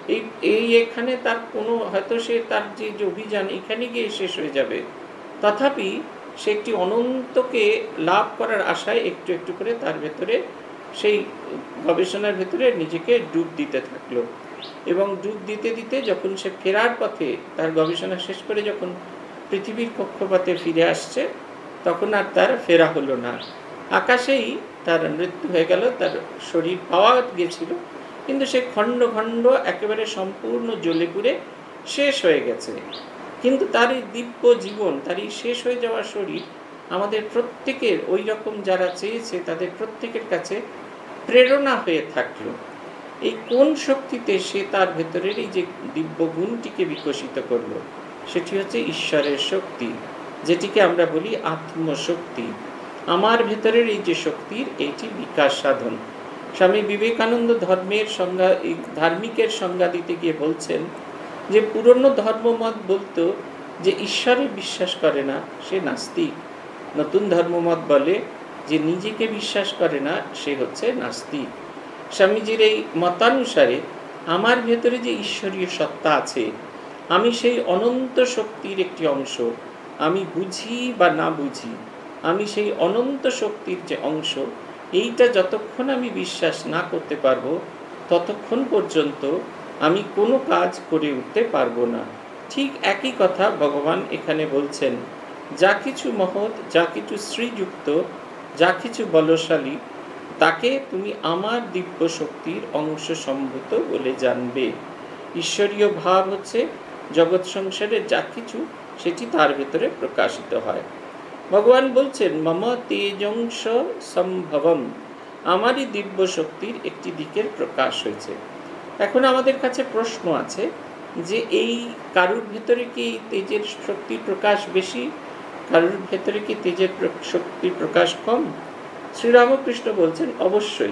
এখানে তার কোনো হয়তো সে তার যে অভিযান এখানে গিয়ে শেষ হয়ে যাবে, তথাপি সে একটি অনন্তকে লাভ করার আশায় একটু একটু করে তার ভেতরে সেই গবেষণার ভেতরে নিজেকে ডুব দিতে থাকলো। এবং ডুব দিতে দিতে যখন সে ফেরার পথে তার গবেষণা শেষ করে যখন পৃথিবীর কক্ষপথে ফিরে আসছে, তখন আর তার ফেরা হলো না। আকাশেই তার মৃত্যু হয়ে গেল, তার শরীর পাওয়া গেছিল, কিন্তু সে খণ্ড খণ্ড একেবারে সম্পূর্ণ জ্বলে পুড়ে শেষ হয়ে গেছে। কিন্তু তার এই দিব্য জীবন, তার এই শেষ হয়ে যাওয়া শরীর আমাদের প্রত্যেকের, ওই রকম যারা চেয়েছে তাদের প্রত্যেকের কাছে প্রেরণা হয়ে থাকলো। এই কোন শক্তিতে সে তার ভেতরের এই যে দিব্য গুণটিকে বিকশিত করলো, সেটি হচ্ছে ঈশ্বরের শক্তি, যেটিকে আমরা বলি আত্মশক্তি। আমার ভেতরের এই যে শক্তির এইটি বিকাশ সাধন। স্বামী বিবেকানন্দ ধর্মের সংজ্ঞা, এই ধার্মিকের সংজ্ঞা দিতে গিয়ে বলছেন যে পুরনো ধর্মমত বলতো যে ঈশ্বরে বিশ্বাস করে না সে নাস্তিক। নতুন ধর্মমত বলে যে নিজেকে বিশ্বাস করে না সে হচ্ছে নাস্তিক। স্বামীজির এই মতানুসারে আমার ভেতরে যে ঈশ্বরীয় সত্তা আছে, আমি সেই অনন্ত শক্তির একটি অংশ। আমি বুঝি বা না বুঝি, আমি সেই অনন্ত শক্তির যে অংশ, এইটা যতক্ষণ আমি বিশ্বাস না করতে পারবো, ততক্ষণ পর্যন্ত আমি কোনো কাজ করে উঠতে পারবো না। ঠিক একই কথা ভগবান এখানে বলছেন, যা কিছু মহৎ, যা কিছু শ্রীযুক্ত, যা কিছু বলশালী, তাকে তুমি আমার দিব্য শক্তির অংশ সম্ভূত বলে জানবে। ঈশ্বরীয় ভাব হচ্ছে জগৎ সংসারের যা কিছু, সেটি তার ভেতরে প্রকাশিত হয়। ভগবান বলছেন মম তেজংশ সম্ভবম, আমারই দিব্য শক্তির একটি দিকের প্রকাশ হয়েছে। এখন আমাদের কাছে প্রশ্ন আছে যে এই কারুর ভেতরে কি তেজের শক্তির প্রকাশ বেশি, কারুর ভেতরে কি তেজের শক্তির প্রকাশ কম? শ্রীরামকৃষ্ণ বলছেন অবশ্যই।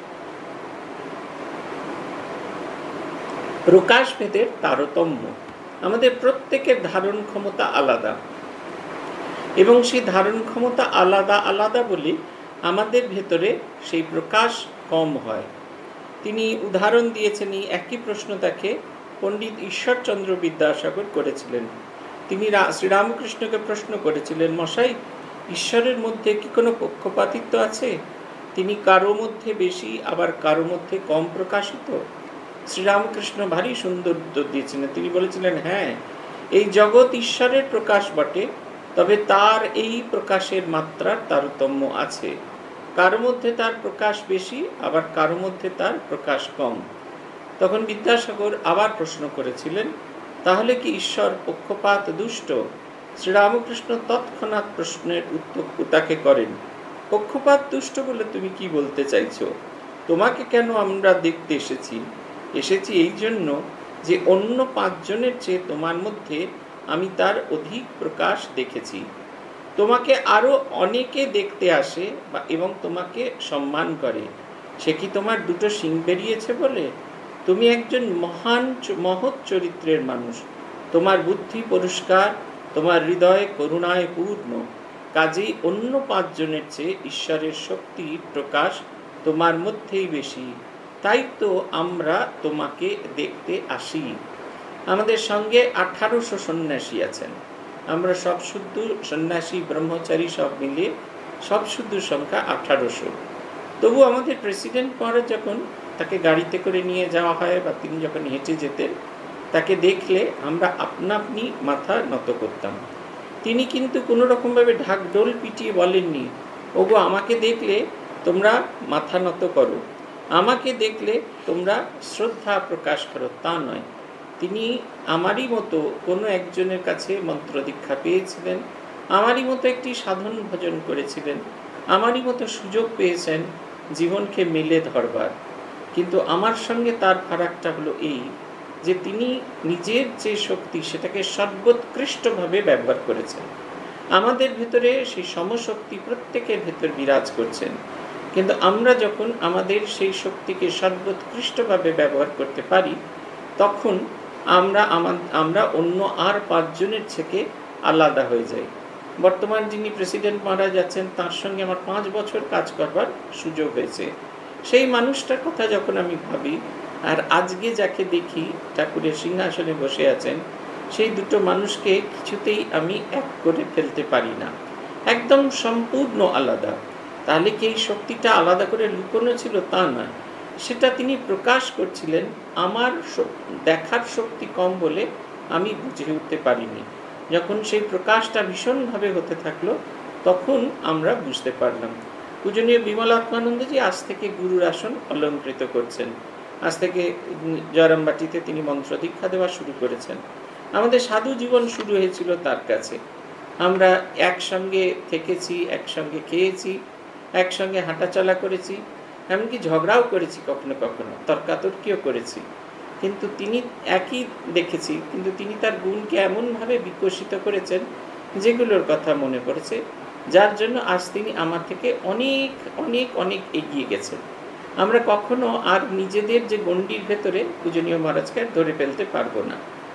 প্রকাশ ভেদের তারতম্য, আমাদের প্রত্যেকের ধারণ ক্ষমতা আলাদা, এবং সেই ধারণ ক্ষমতা আলাদা আলাদা বলে আমাদের ভেতরে সেই প্রকাশ কম হয়। তিনি উদাহরণ দিয়েছেন, এই একই প্রশ্ন তাকে পণ্ডিত ঈশ্বরচন্দ্র বিদ্যাসাগর করেছিলেন। তিনি শ্রীরামকৃষ্ণকে প্রশ্ন করেছিলেন, মশাই, ঈশ্বরের মধ্যে কি কোনো পক্ষপাতিত্ব আছে? তিনি কারো মধ্যে বেশি আবার কারো মধ্যে কম প্রকাশিত? শ্রীরামকৃষ্ণ ভারী সুন্দর উত্তর দিয়েছিলেন। তিনি বলেছিলেন, হ্যাঁ, এই জগৎ ঈশ্বরের প্রকাশ বটে, তবে তার এই প্রকাশের মাত্রার তারতম্য আছে। কারো মধ্যে তার প্রকাশ বেশি, আবার কারো মধ্যে তার প্রকাশ কম। তখন বিদ্যাসাগর আবার প্রশ্ন করেছিলেন, তাহলে কি ঈশ্বর পক্ষপাত দুষ্ট? শ্রীরামকৃষ্ণ তৎক্ষণাৎ প্রশ্নের উত্তর তাকে করেন, পক্ষপাত দুষ্ট বলে তুমি কি বলতে চাইছো? তোমাকে কেন আমরা দেখতে এসেছি এই জন্য যে অন্য 5 জনের চেয়ে তোমার মধ্যে আমি তার অধিক প্রকাশ দেখেছি। তোমাকে আরো অনেকে দেখতে আসে এবং তোমাকে সম্মান করে, সে কি তোমার 2টো শিং বেরিয়েছে বলে? তুমি একজন মহৎ চরিত্রের মানুষ, তোমার বুদ্ধি পরিষ্কার, তোমার হৃদয় করুণায় পূর্ণ, কাজেই অন্য 5 জনের চেয়ে ঈশ্বরের শক্তি প্রকাশ তোমার মধ্যেই বেশি, তাই তো আমরা তোমাকে দেখতে আসি। আমাদের সঙ্গে 1800 সন্ন্যাসী আছেন, আমরা সব শুদ্ধ সন্ন্যাসী ব্রহ্মচারী সব মিলিয়ে সব শুদ্ধ সংখ্যা 1800। তবু আমাদের প্রেসিডেন্ট মহারাজ যখন তাকে গাড়িতে করে নিয়ে যাওয়া হয় বা তিনি যখন হেঁটে যেতেন, তাকে দেখলে আমরা আপনা আপনি মাথা নত করতাম। তিনি কিন্তু কোনো রকমভাবে ঢাকঢোল পিটিয়ে বলেননি, ওগো আমাকে দেখলে তোমরা মাথা নত করো, আমাকে দেখলে তোমরা শ্রদ্ধা প্রকাশ করো, তা নয়। তিনি আমারই মতো কোনো একজনের কাছে মন্ত্র দীক্ষা পেয়েছিলেন, আমারই মতো একটি সাধন ভজন করেছিলেন, আমারই মতো সুযোগ পেয়েছেন জীবনকে মেলে ধরবার। কিন্তু আমার সঙ্গে তার ফারাকটা হলো এই যে তিনি নিজের যে শক্তি সেটাকে সর্বোৎকৃষ্টভাবে ব্যবহার করেছেন। আমাদের ভেতরে সেই সমশক্তি প্রত্যেকের ভেতর বিরাজ করছেন, কিন্তু আমরা যখন আমাদের সেই শক্তিকে সর্বোৎকৃষ্টভাবে ব্যবহার করতে পারি, তখন আমরা অন্য আর 5 জনের থেকে আলাদা হয়ে যাই। বর্তমান যিনি প্রেসিডেন্ট মারা যাচ্ছেন, তার সঙ্গে আমার 5 বছর কাজ করবার সুযোগ হয়েছে। সেই মানুষটার কথা যখন আমি ভাবি, আর আজকে যাকে দেখি ঠাকুরের সিংহাসনে বসে আছেন, সেই দুটো মানুষকে কিছুতেই আমি এক করে ফেলতে পারি না, একদম সম্পূর্ণ আলাদা। তাহলে কি এই শক্তিটা আলাদা করে লুকোনো ছিল? তা নয়, সেটা তিনি প্রকাশ করছিলেন। আমার দেখার শক্তি কম বলে আমি বুঝে উঠতে পারিনি। যখন সেই প্রকাশটা ভীষণভাবে হতে থাকলো, তখন আমরা বুঝতে পারলাম। পূজনীয় বিমলাত্মানন্দজি আজ থেকে গুরুর আসন অলঙ্কৃত করছেন। আজ থেকে জয়রামবাটিতে তিনি মন্ত্র দীক্ষা দেওয়া শুরু করেছেন। আমাদের সাধু জীবন শুরু হয়েছিল তার কাছে। আমরা একসঙ্গে থেকেছি, একসঙ্গে খেয়েছি, একসঙ্গে হাঁটাচলা করেছি, এমনকি ঝগড়াও করেছি, কখনো কখনো তর্কাতর্কিও করেছি। কিন্তু তিনি একই দেখেছি, কিন্তু তিনি তার গুণকে এমনভাবে বিকশিত করেছেন যেগুলোর কথা মনে পড়েছে, যার জন্য আজ তিনি আমার থেকে অনেক অনেক অনেক এগিয়ে গেছেন। আমরা কখনো আর নিজেদের যে গণ্ডির ভেতরে পূজনীয় মহারাজকে ধরে ফেলতে পারবো না।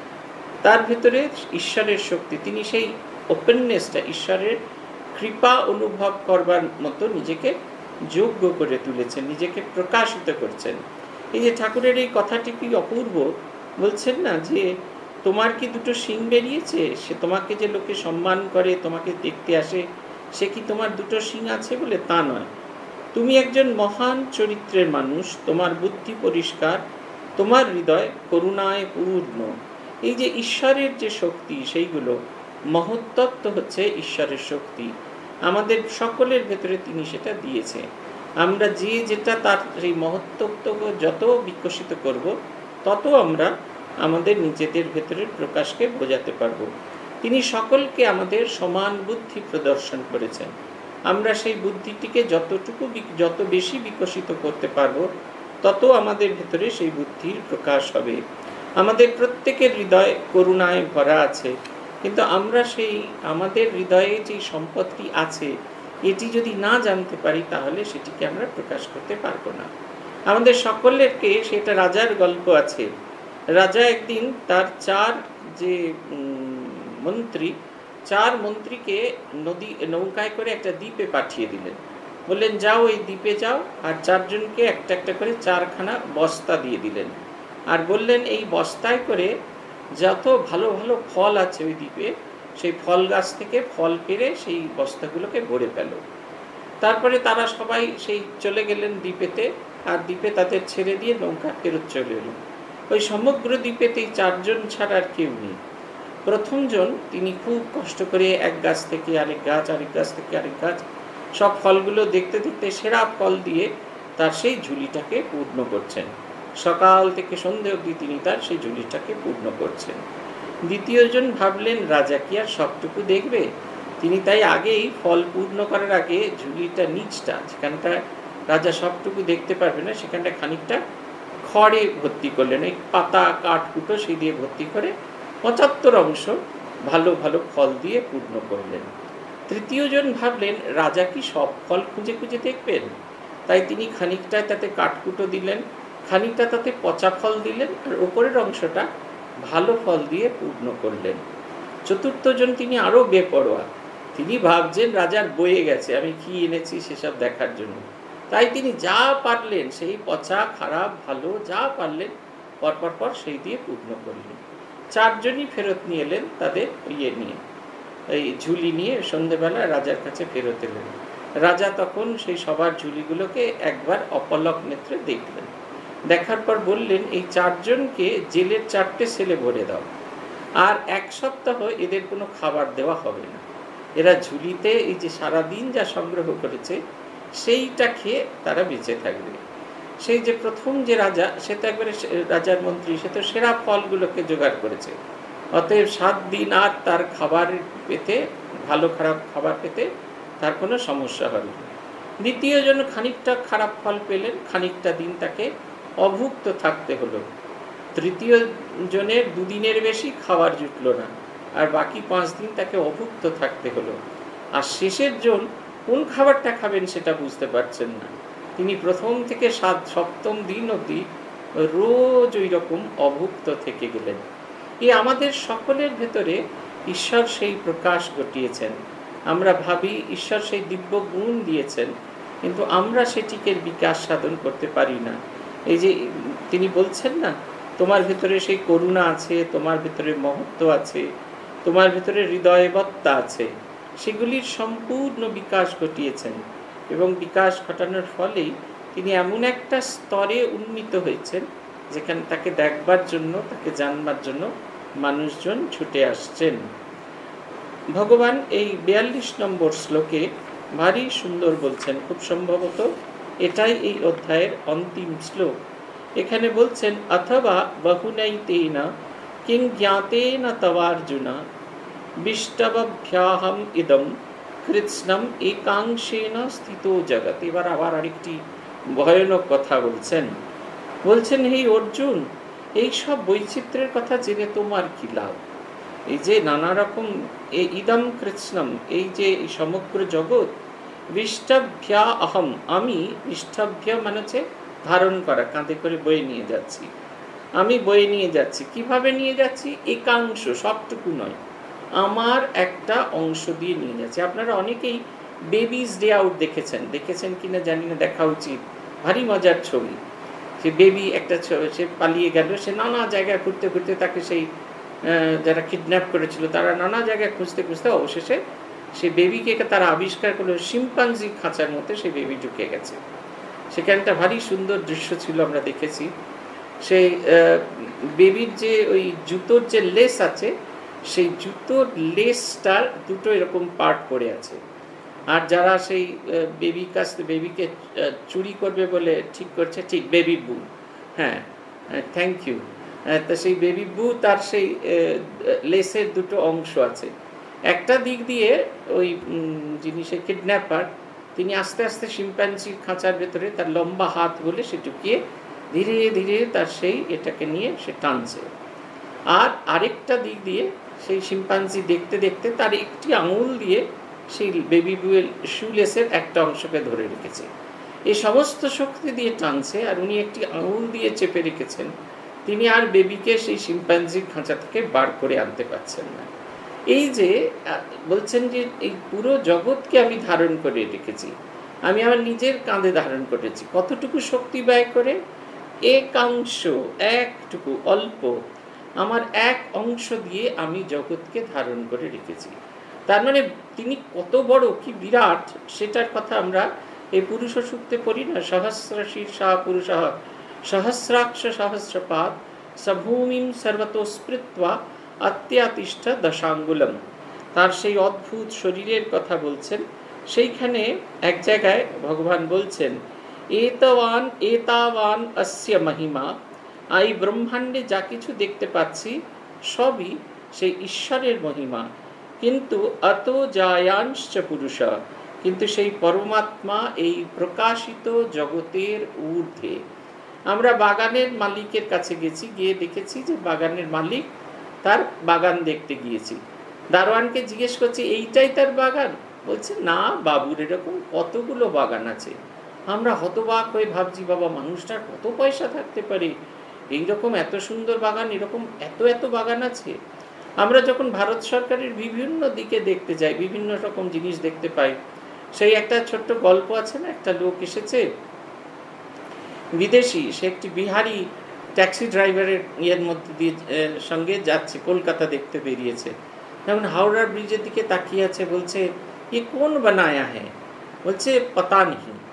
তার ভেতরে ঈশ্বরের শক্তি, তিনি সেই ওপেননেসটা, ঈশ্বরের কৃপা অনুভব করবার মতো নিজেকে যোগ্য করে তুলেছেন, নিজেকে প্রকাশিত করছেন। এই যে ঠাকুরের এই কথাটি কি অপূর্ব! বলছেন না যে তোমার কি দুটো শিং বেরিয়েছে? সে তোমাকে যে লোকে সম্মান করে, তোমাকে দেখতে আসে, সে কি তোমার দুটো শিং আছে বলে? তা নয়। তুমি একজন মহান চরিত্রের মানুষ, তোমার বুদ্ধি পরিষ্কার, তোমার হৃদয় করুণায় পূর্ণ। এই যে ঈশ্বরের যে শক্তি, সেইগুলো মহত্তত্ত্ব হচ্ছে ঈশ্বরের শক্তি। আমাদের সকলের ভেতরে তিনি সেটা দিয়েছে। আমরা যে যেটা তার সেই মহত্তত্ত্ব যত বিকশিত করব, তত আমরা আমাদের নিজেদের ভেতরের প্রকাশকে বোঝাতে পারব। তিনি সকলকে আমাদের সমান বুদ্ধি প্রদর্শন করেছেন। আমরা সেই বুদ্ধিটিকে যত বেশি বিকশিত করতে পারব, তত আমাদের ভেতরে সেই বুদ্ধির প্রকাশ হবে। আমাদের প্রত্যেকের হৃদয় করুণায় ভরা আছে, কিন্তু আমরা সেই আমাদের হৃদয়ে যে সম্পদটি আছে, এটি যদি না জানতে পারি, তাহলে সেটিকে আমরা প্রকাশ করতে পারবো না। আমাদের সকলেরকে সেটা রাজার গল্প আছে। রাজা একদিন তার 4 মন্ত্রীকে নৌকায় করে একটা দ্বীপে পাঠিয়ে দিলেন। বললেন, যাও এই দ্বীপে যাও, আর 4 জনকে একটা একটা করে 4খানা বস্তা দিয়ে দিলেন। আর বললেন, এই বস্তায় করে যত ভালো ভালো ফল আছে ওই দ্বীপে, সেই ফল গাছ থেকে ফল পেড়ে সেই বস্তাগুলোকে ভরে ফেল। তারপরে তারা সবাই সেই চলে গেলেন দ্বীপেতে, আর দ্বীপে তাদের ছেড়ে দিয়ে নৌকা ফেরত চলে এলো। ওই সমগ্র দ্বীপেতে 4 জন ছাড়া আর কেউ নেই। প্রথম জন তিনি খুব কষ্ট করে এক গাছ থেকে আরেক গাছ, আরেক গাছ থেকে আরেক গাছ, সব ফলগুলো দেখতে দেখতে সেরা ফল দিয়ে তার সেই ঝুলিটাকে পূর্ণ করছেন। সকাল থেকে সন্ধ্যে অবধি তিনি তার সেই ঝুলিটাকে পূর্ণ করছেন। দ্বিতীয় জন ভাবলেন, রাজা কি আর সবটুকু দেখবে? তিনি তাই আগেই ফল পূর্ণ করার আগে ঝুলিটা নিচটা, যেখানটা রাজা সবটুকু দেখতে পারবে না, সেখানটা খানিকটা খড়ে ভর্তি করলেন। এই পাতা কাঠকুটো সেই দিয়ে ভর্তি করে 75 অংশ ভালো ভালো ফল দিয়ে পূর্ণ করলেন। তৃতীয় জন ভাবলেন, রাজা কি সব ফল খুঁজে খুঁজে দেখবেন? তাই তিনি খানিকটায় তাতে কাঠকুটো দিলেন, খানিকটা তাতে পচা ফল দিলেন, আর ওপরের অংশটা ভালো ফল দিয়ে পূর্ণ করলেন। চতুর্থ জন তিনি আরও বেপরোয়া। তিনি ভাবছেন রাজার বয়ে গেছে, আমি কি এনেছি সেসব দেখার জন্য। তাই তিনি যা পারলেন, সেই পচা খারাপ ভালো যা পারলেন পর সেই দিয়ে পূর্ণ করলেন। 4 জনই ফেরত নিয়ে এলেন তাদের নিয়ে, এই ঝুলি নিয়ে সন্ধ্যেবেলা রাজার কাছে ফেরত এলেন। রাজা তখন সেই সবার ঝুলিগুলোকে একবার অপলক নেত্রে দেখলেন। দেখার পর বললেন এই 4 জনকে জেলের 4টে সেলে ভরে দাও, আর 1 সপ্তাহ এদের কোনো খাবার দেওয়া হবে না। এরা ঝুলিতে এই যে সারাদিন যা সংগ্রহ করেছে সেইটা খেয়ে তারা বেঁচে থাকবে। সেই যে প্রথম যে রাজা, সে তো একবারে রাজার মন্ত্রী, সে তো সেরা ফলগুলোকে জোগাড় করেছে, অতএব 7 দিন আর তার খাবার পেতে, ভালো খারাপ খাবার পেতে তার কোনো সমস্যা হবে না। দ্বিতীয় জন খানিকটা খারাপ ফল পেলেন, খানিকটা দিন তাকে অভুক্ত থাকতে হলো। তৃতীয় জনের 2 দিনের বেশি খাবার জুটলো না, আর বাকি 5 দিন তাকে অভুক্ত থাকতে হলো। আর শেষের জন কোন খাবারটা খাবেন সেটা বুঝতে পারছেন না, তিনি প্রথম থেকে 7ম দিন অবধি রোজ ওই রকম অভুক্ত থেকে গেলেন। আমাদের সকলের ভেতরে ঈশ্বর সেই প্রকাশ ঘটিয়েছেন। আমরা ভাবি ঈশ্বর সেই দিব্য গুণ দিয়েছেন, কিন্তু আমরা সেটিকে বিকাশ সাধন করতে পারি না। এই যে তিনি বলছেন না, তোমার ভেতরে সেই করুণা আছে, তোমার ভেতরে মহত্ব আছে, তোমার ভেতরে হৃদয়বত্তা আছে, সেগুলির সম্পূর্ণ বিকাশ ঘটিয়েছেন। এবং বিকাশ ঘটানোর ফলেই তিনি এমন একটা স্তরে উন্নীত হয়েছেন যেখানে তাকে দেখবার জন্য, তাকে জানবার জন্য মানুষজন ছুটে আসছেন। ভগবান এই 42 নম্বর শ্লোকে ভারী সুন্দর বলছেন, খুব সম্ভবত এটাই এই অধ্যায়ের অন্তিম শ্লোক। এখানে বলছেন, অথবা বহুনৈতেনা কিং জ্ঞাতেন তবার্জুনা বিষ্টবভ্যাহম ইদম কৃৎস্নম একাংশেন স্থিত জগৎ। এবার আবার আরেকটি ভয়ানক কথা বলছেন, হে অর্জুন, এই সব বৈচিত্র্যের কথা জেনে তোমার কি লাভ? এই যে নানা রকম ইদম কৃৎস্নম, এই যে সমগ্র জগৎ, বিষ্টভ্যা অহম, আমি, বিষ্টভ্য মানে হচ্ছে ধারণ করা, কাঁধে করে বয়ে নিয়ে যাচ্ছি, আমি বয়ে নিয়ে যাচ্ছি। কিভাবে নিয়ে যাচ্ছি? একাংশ, সবটুকু নয়, আমার একটা অংশ দিয়ে নিয়ে যাচ্ছি। আপনারা অনেকেই বেবিজ ডে আউট দেখেছেন কিনা জানি না, দেখা উচিত, ভারী মজার ছবি। সে বেবি একটা, সে পালিয়ে গেল, সে নানা জায়গায় ঘুরতে ঘুরতে তাকে সেই যারা কিডন্যাপ করেছিল তারা নানা জায়গায় খুঁজতে খুঁজতে অবশেষে সেই বেবিকে তারা আবিষ্কার করলো শিম্পাঞ্জি খাঁচার মধ্যে সেই বেবি ঢুকে গেছে। সেখানে একটা ভারী সুন্দর দৃশ্য ছিল, আমরা দেখেছি। সেই বেবির যে ওই জুতোর যে লেস আছে, সেই জুতোর লেসটার 2টো এরকম পার্ট পড়ে আছে। আর যারা সেই বেবিকে চুরি করবে বলে ঠিক করছে, ঠিক বেবি বু, হ্যাঁ থ্যাংক ইউ, তা সেই বেবি বু তার সেই লেসের 2টো অংশ আছে। একটা দিক দিয়ে ওই যিনি সেই কিডন্যাপার, তিনি আস্তে আস্তে শিম্পাঞ্জির খাঁচার ভেতরে তার লম্বা হাত বলে সে ঢুকিয়ে ধীরে ধীরে তার সেই এটাকে নিয়ে সে টানছে। আর আরেকটা দিক দিয়ে সেই শিম্পাঞ্জি দেখতে দেখতে তার একটি আঙুল দিয়ে সেই বেবি বুয়ের শুলেসের একটা অংশকে ধরে রেখেছে। এই সমস্ত শক্তি দিয়ে টানছে, আর উনি একটি আঙুল দিয়ে চেপে রেখেছেন। তিনি আর বেবিকে সেই শিম্পাঞ্জির খাঁচা থেকে বার করে আনতে পারছেন না। এই যে বলছেন যে এই পুরো জগৎকে আমি ধারণ করে রেখেছি, আমি আমার নিজের কাঁধে ধারণ করেছি। কতটুকু শক্তি ব্যয় করে? একাংশ, একটুকু, অল্প, আমার এক অংশ দিয়ে আমি জগৎকে ধারণ করে রেখেছি। তার মানে তিনি কত বড়, কি বিরাট, সেটার কথা আমরা এই পুরুষ সূক্তে পড়ি না, সহস্র শীর্ষা পুরুষ সহস্রাক্ষ সহস্রপাদ সভূমিম সর্বতোস্পৃত্বা অত্যাতিষ্ঠ দশাঙ্গুলম। তার সেই অদ্ভুত শরীরের কথা বলছেন। সেইখানে এক জায়গায় ভগবান বলছেন, এতাবান অস্য মহিমা, এই ব্রহ্মাণ্ডে যা কিছু দেখতে পাচ্ছি সবই সেই ঈশ্বরের মহিমা। কিন্তু অত জায়াংশ্চ পুরুষ, কিন্তু সেই পরমাত্মা এই প্রকাশিত জগতের ঊর্ধ্বে। আমরা বাগানের মালিকের কাছে গেছি, গিয়ে দেখেছি যে বাগানের মালিক, তার বাগান দেখতে গিয়েছি। দারোয়ানকে জিজ্ঞেস করছি, এইটাই তার বাগান? বলছে না বাবুর এরকম কতগুলো বাগান আছে। আমরা হতবাক হয়ে ভাবছি, বাবা মানুষটার কত পয়সা থাকতে পারে, এইরকম এত সুন্দর বাগান, এরকম এত এত বাগান আছে। আমরা যখন ভারত সরকারের বিভিন্ন দিকে দেখতে যাই, বিভিন্ন রকম জিনিস দেখতে পাই। সেই একটা ছোট্ট গল্প আছে না, একটা লোক এসেছে বিদেশি, সে একটি বিহারি ট্যাক্সি ড্রাইভারের মধ্যে দিয়ে সঙ্গে যাচ্ছে, কলকাতা দেখতে বেরিয়েছে। যেমন হাওড়ার ব্রিজের দিকে তাকিয়ে আছে, বলছে এ কোন বানায়া হ্যাঁ? বলছে পাতা নেই।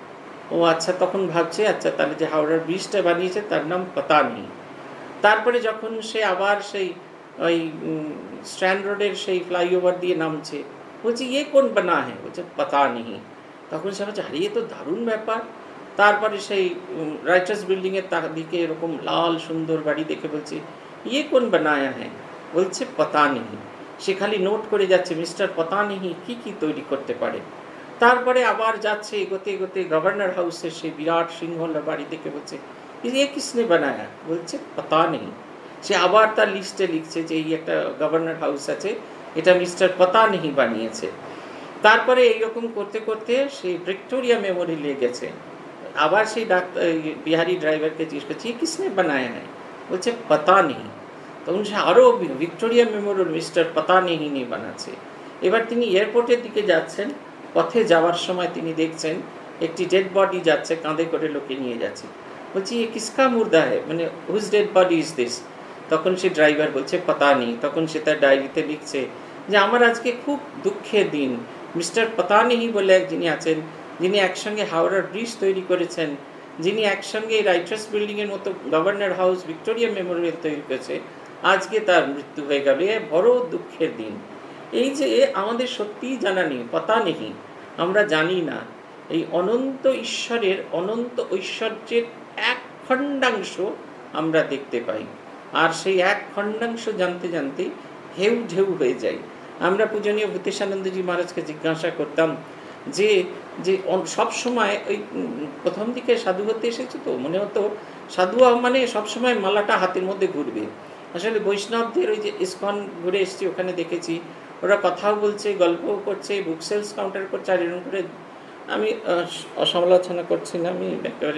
ও আচ্ছা, তখন ভাবছে আচ্ছা তাহলে যে হাওড়ার ব্রিজটা বানিয়েছে তার নাম পাতানি। তারপরে যখন সে আবার সেই ওই স্ট্র্যান্ড রোডের সেই ফ্লাইওভার দিয়ে নামছে, বলছি ইয়ে কোন বানা হ্যাঁ, বলছে পাতা নেই। তখন সে ভাবছে আরে এ তো দারুণ ব্যাপার। তারপরে সেই রাইটার্স বিল্ডিংয়ের দিকে এরকম লাল সুন্দর বাড়ি দেখে বলছে ইয়ে কোন বানায়া হ্যাঁ, বলছে পাতা নেই। সে খালি নোট করে যাচ্ছে মিস্টার পাতা নেই কী কী তৈরি করতে পারে। তারপরে আবার যাচ্ছে এগোতে এগোতে গভর্নর হাউসের সেই বিরাট সিংহলা বাড়ি দেখে বলছে ये किसने बनाया, বলছে পাতা নেই। সে আবার তার লিস্টে লিখছে যে এই একটা গভর্নর হাউস আছে, এটা মিস্টার পাতা নেই বানিয়েছে। তারপরে এইরকম করতে করতে সেই ভিক্টোরিয়া মেমোরিয়ালে গেছে, আবার সেই বিহারি ড্রাইভারকে জিজ্ঞেস করছে ये किसने बनाया है, বলছে পাতা নেই। তখন সে আরও ভিক্টোরিয়া মেমোরিয়াল মিস্টার পাতা নেই নিয়ে বানাচ্ছে। এবার তিনি এয়ারপোর্টের দিকে যাচ্ছেন, পথে যাওয়ার সময় তিনি দেখছেন একটি ডেড বডি যাচ্ছে, কাঁধে করে লোকে নিয়ে যাচ্ছে। বলছি এ কিসকা মুর্দা হ্যাঁ, মানে whose dead body is this. তখন সে ড্রাইভার বলছে পাতা নেই। তখন সে তার ডায়েরিতে লিখছে যে আমার আজকে খুব দুঃখের দিন, মিস্টার পাতা নেই বলে এক যিনি আছেন, যিনি একসঙ্গে হাওড়ার ব্রিজ তৈরি করেছেন, যিনি একসঙ্গে রাইটার্স বিল্ডিংয়ের মতো গভর্নর হাউস ভিক্টোরিয়া মেমোরিয়াল তৈরি করেছে, আজকে তার মৃত্যু হয়ে গেল, এ বড় দুঃখের দিন। এই যে আমাদের সত্যিই জানা নেই, পাতা নেই, আমরা জানি না এই অনন্ত ঈশ্বরের অনন্ত ঐশ্বর্যের এক খণ্ডাংশ আমরা দেখতে পাই, আর সেই এক খণ্ডাংশ জানতে জানতে হেউ ঢেউ হয়ে যাই। আমরা পূজনীয় ভূতেশানন্দজি মহারাজকে জিজ্ঞাসা করতাম যে যে সবসময় ওই প্রথম দিকে সাধু হতে এসেছে তো মনে হতো সাধু মানে সবসময় মালাটা হাতের মধ্যে ঘুরবে। আসলে বৈষ্ণবদের ওই যে ইসকন ঘুরে এসেছি, ওখানে দেখেছি ওরা কথাও বলছে, গল্পও করছে, বুক সেলস কাউন্টার করছে, আর এরকম করে। আমি অসমালোচনা করছি না, আমি একেবারে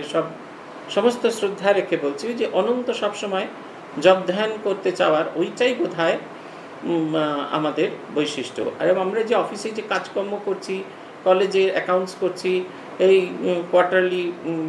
সমস্ত শ্রদ্ধা রেখে বলছি যে অনন্ত সবসময় জপ ধ্যান করতে চাওয়ার ওইটাই বোধহয় আমাদের বৈশিষ্ট্য। আর আমরা যে অফিসে যে কাজকর্ম করছি, কলেজে অ্যাকাউন্টস করছি, এই কোয়ার্টারলি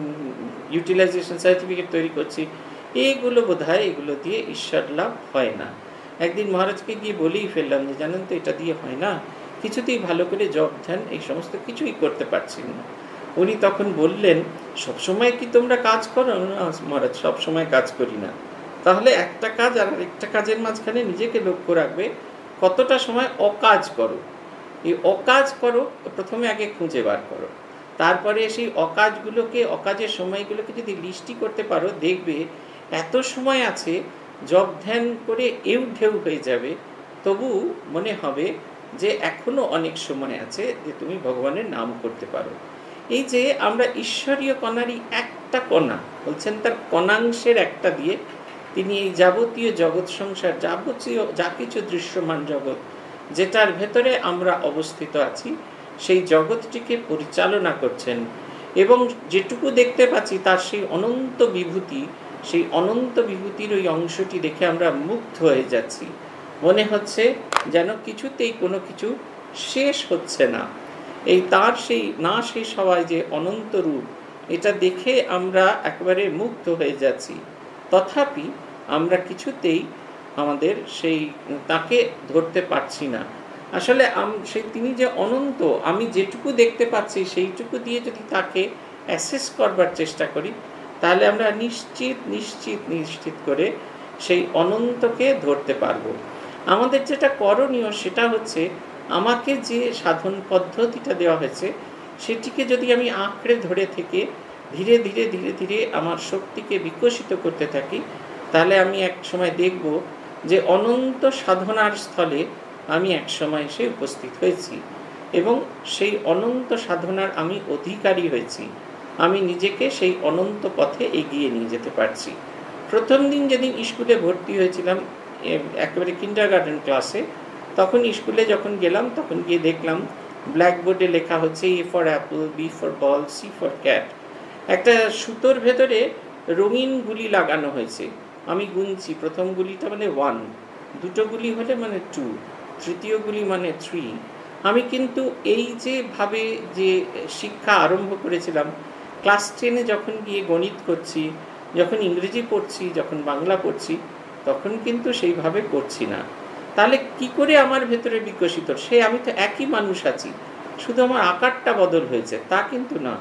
ইউটিলাইজেশন সার্টিফিকেট তৈরি করছি, এইগুলো বোধহয় এগুলো দিয়ে ঈশ্বর লাভ হয় না। একদিন মহারাজকে গিয়ে বলেই ফেললাম যে জানেন তো এটা দিয়ে হয় না, কিছুতেই ভালো করে জপ ধ্যান এই সমস্ত কিছুই করতে পারছি না। উনি তখন বললেন সবসময় কি তোমরা কাজ করো? না মহারাজ, সবসময় কাজ করি না। তাহলে একটা কাজ আর একটা কাজের মাঝখানে নিজেকে লক্ষ্য রাখবে কতটা সময় অকাজ করো। এই অকাজ করো প্রথমে আগে খুঁজে বার করো, তারপরে সেই অকাজগুলোকে, অকাজের সময়গুলোকে যদি লিস্টি করতে পারো, দেখবে এত সময় আছে, জপ ধ্যান করে এউ ঢেউ হয়ে যাবে, তবু মনে হবে যে এখনো অনেক সময় আছে যে তুমি ভগবানের নাম করতে পারো। এই যে আমরা ঈশ্বরীয় কণারই একটা কণা, বলছেন তার কণাংশের একটা দিয়ে তিনি এই যাবতীয় জগৎ সংসার, যাবতীয় যা কিছু দৃশ্যমান জগৎ যেটার ভেতরে আমরা অবস্থিত আছি, সেই জগৎটিকে পরিচালনা করছেন। এবং যেটুকু দেখতে পাচ্ছি তার সেই অনন্ত বিভূতি, সেই অনন্ত বিভূতির ওই অংশটি দেখে আমরা মুগ্ধ হয়ে যাচ্ছি। মনে হচ্ছে যেন কিছুতেই কোনো কিছু শেষ হচ্ছে না। এই তার সেই না শেষ হওয়ায় যে অনন্ত রূপ, এটা দেখে আমরা একেবারে মুগ্ধ হয়ে যাচ্ছি। তথাপি আমরা কিছুতেই আমাদের সেই তাকে ধরতে পারছি না। আসলে সেই তিনি যে অনন্ত, আমি যেটুকু দেখতে পাচ্ছি সেইটুকু দিয়ে যদি তাকে অ্যাসেস করবার চেষ্টা করি, তাহলে আমরা নিশ্চিত নিশ্চিত নিশ্চিত করে সেই অনন্তকে ধরতে পারবো। আমাদের যেটা করণীয় সেটা হচ্ছে আমাকে যে সাধন পদ্ধতিটা দেওয়া হয়েছে সেটিকে যদি আমি আঁকড়ে ধরে থেকে ধীরে ধীরে ধীরে ধীরে আমার শক্তিকে বিকশিত করতে থাকি, তাহলে আমি এক সময় দেখব যে অনন্ত সাধনার স্থলে আমি এক সময় এসে উপস্থিত হয়েছি এবং সেই অনন্ত সাধনার আমি অধিকারী হয়েছি। আমি নিজেকে সেই অনন্ত পথে এগিয়ে নিয়ে যেতে পারছি। প্রথম দিন যেদিন স্কুলে ভর্তি হয়েছিলাম, একেবারে কিন্ডারগার্টেন ক্লাসে, তখন স্কুলে যখন গেলাম তখন গিয়ে দেখলাম ব্ল্যাকবোর্ডে লেখা হচ্ছে A for apple, B for ball, C for cat. একটা সুতোর ভেতরে রঙিন গুলি লাগানো হয়েছে। আমি গুনছি, প্রথম গুলিটা মানে 1, দুটো গুলি হলে মানে 2, তৃতীয় গুলি মানে 3। আমি কিন্তু এই যে ভাবে যে শিক্ষা আরম্ভ করেছিলাম, ক্লাস 10-এ যখন গিয়ে গণিত করছি, যখন ইংরেজি পড়ছি, যখন বাংলা পড়ছি, তখন কিন্তু সেইভাবে করছি না। তাহলে কি করে আমার ভেতরে বিকশিত? আমি তো একই মানুষ আছি, শুধু আমার আকারটা বদল হয়েছে তা কিন্তু না।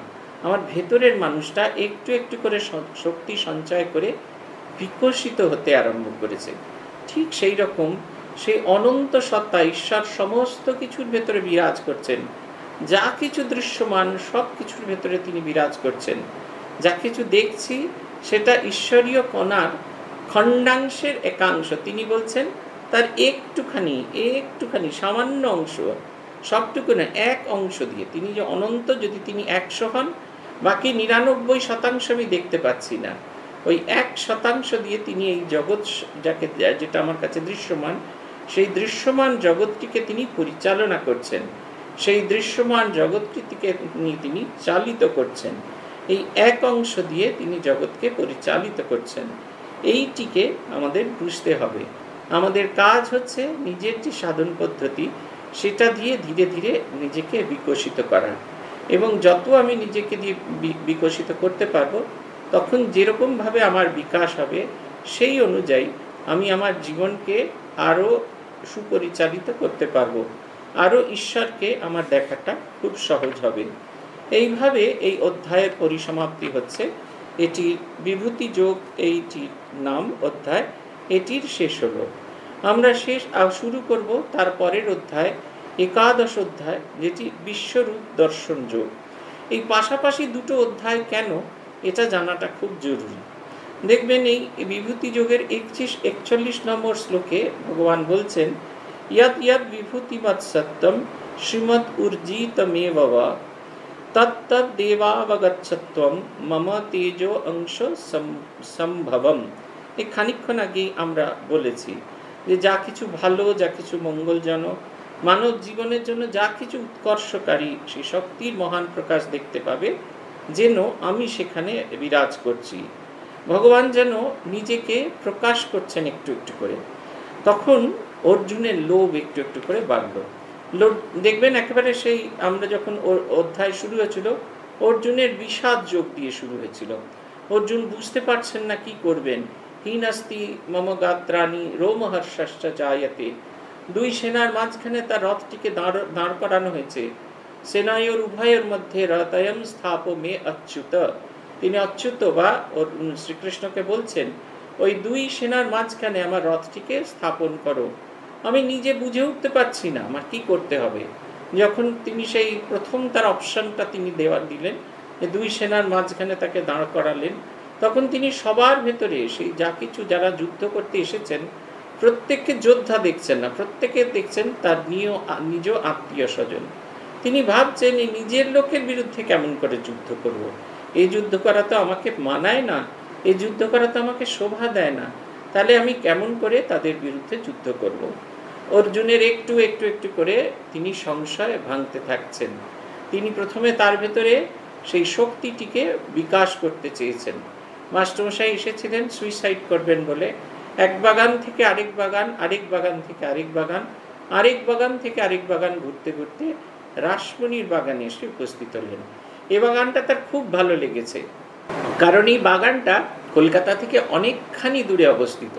আমার ভেতরের মানুষটা একটু একটু করে শক্তি সঞ্চয় করে বিকশিত হতে আরম্ভ করেছে। ঠিক সেই রকম সেই অনন্ত সত্তা ঈশ্বর সমস্ত কিছুর ভেতরে বিরাজ করছেন। যা কিছু দৃশ্যমান সব কিছুর ভেতরে তিনি বিরাজ করছেন। যা কিছু দেখছি সেটা ঈশ্বরীয় কণার খণ্ডাংশের একাংশ। তিনি বলছেন তার একটুখানি সামান্য অংশ, সবটুকু না, এক অংশ দিয়ে তিনি যে অনন্ত, যদি তিনি 100 হন, বাকি 99% আমি দেখতে পাচ্ছি না। ওই 1% দিয়ে তিনি এই জগৎ, যেটা আমার কাছে দৃশ্যমান, সেই দৃশ্যমান জগৎটিকে তিনি পরিচালনা করছেন। সেই দৃশ্যমান জগৎটিকে তিনি চালিত করছেন। এই এক অংশ দিয়ে তিনি জগৎকে পরিচালিত করছেন। এইটিকে আমাদের বুঝতে হবে। আমাদের কাজ হচ্ছে নিজের যে সাধন পদ্ধতি, সেটা দিয়ে ধীরে ধীরে নিজেকে বিকশিত করা। এবং যত আমি নিজেকে দিয়ে বিকশিত করতে পারবো, তখন যেরকমভাবে আমার বিকাশ হবে, সেই অনুযায়ী আমি আমার জীবনকে আরও সুপরিচালিত করতে পারবো। আরও ঈশ্বরকে আমার দেখাটা খুব সহজ হবে। এইভাবে এই অধ্যায়ের পরিসমাপ্তি হচ্ছে। এটি বিভূতি যোগ, এইটির নাম অধ্যায়, এটির শেষ হলো। আমরা শুরু করব তারপরের অধ্যায়, একাদশ অধ্যায়, যেটি বিশ্বরূপ দর্শন যোগ। এই পাশাপাশি দুটো অধ্যায় কেন, এটা জানাটা খুব জরুরি। দেখবেন এই বিভূতি যোগের 41 নম্বর শ্লোকে ভগবান বলছেন, ইয়ৎ ইয়ৎ বিভূতিমৎ সত্যম শ্রীমৎ ঊর্জিতমেব বা তত্তৎ দেবাবগচ্ছত্বম মম তেজো অংশ সম্ভবম। এই খানিকক্ষণ আগেই আমরা বলেছি যে যা কিছু ভালো, যা কিছু মঙ্গলজনক, মানব জীবনের জন্য যা কিছু উৎকর্ষকারী, সেই শক্তির মহান প্রকাশ দেখতে পাবে, যেন আমি সেখানে বিরাজ করছি। ভগবান যেন নিজেকে প্রকাশ করছেন একটু একটু করে। তখন অর্জুনের লোভ একটু একটু করে বাড়ল। লোভ দেখবেন একেবারে সেই আমরা যখন অধ্যায় শুরু হয়েছিল, অর্জুনের বিষাদ যোগ দিয়ে শুরু হয়েছিল। অর্জুন বুঝতে পারছেন না কি করবেন। হীনাস্তি মম গাত্রাণি রোমহর্ষশ্চ জায়তে। দুই সেনার মাঝখানে তার রথটিকে দাঁড় করানো হয়েছে। সেনায়োর উভয়ের মধ্যে রথয়ম স্থাপ মে অচ্যুত। তিনি অচ্যুত বা শ্রীকৃষ্ণকে বলছেন, ওই দুই সেনার মাঝখানে আমার রথটিকে স্থাপন করো। আমি নিজে বুঝে উঠতে পারছি না আমার কি করতে হবে। যখন তিনি সেই প্রথম তার অপশনটা তিনি দিলেন, যে দুই সেনার মাঝখানে তাকে দাঁড় করালেন, তখন তিনি সবার ভেতরে সেই যা কিছু যারা যুদ্ধ করতে এসেছেন, প্রত্যেককে যোদ্ধা দেখছেন না, প্রত্যেকে দেখছেন তার নিজ আত্মীয় স্বজন। তিনি ভাবছেন এই নিজের লোকের বিরুদ্ধে কেমন করে যুদ্ধ করব। এই যুদ্ধ করা তো আমাকে মানায় না, এই যুদ্ধ করা তো আমাকে শোভা দেয় না, তাহলে আমি কেমন করে তাদের বিরুদ্ধে যুদ্ধ করব। অর্জুনের একটু একটু একটু করে তিনি সংশয় ভাঙতে থাকছেন। তিনি প্রথমে তার ভেতরে সেই শক্তিটিকে বিকাশ করতে চেয়েছেন। মাস্টারমশাই এসেছিলেন সুইসাইড করবেন বলে, এক বাগান থেকে আরেক বাগান, আরেক বাগান থেকে আরেক বাগান, আরেক বাগান থেকে আরেক বাগান ঘুরতে ঘুরতে রাসমণির বাগানে এসে উপস্থিত হলেন। এই বাগানটা তার খুব ভালো লেগেছে, কারণ এই বাগানটা কলকাতা থেকে অনেকখানি দূরে অবস্থিত,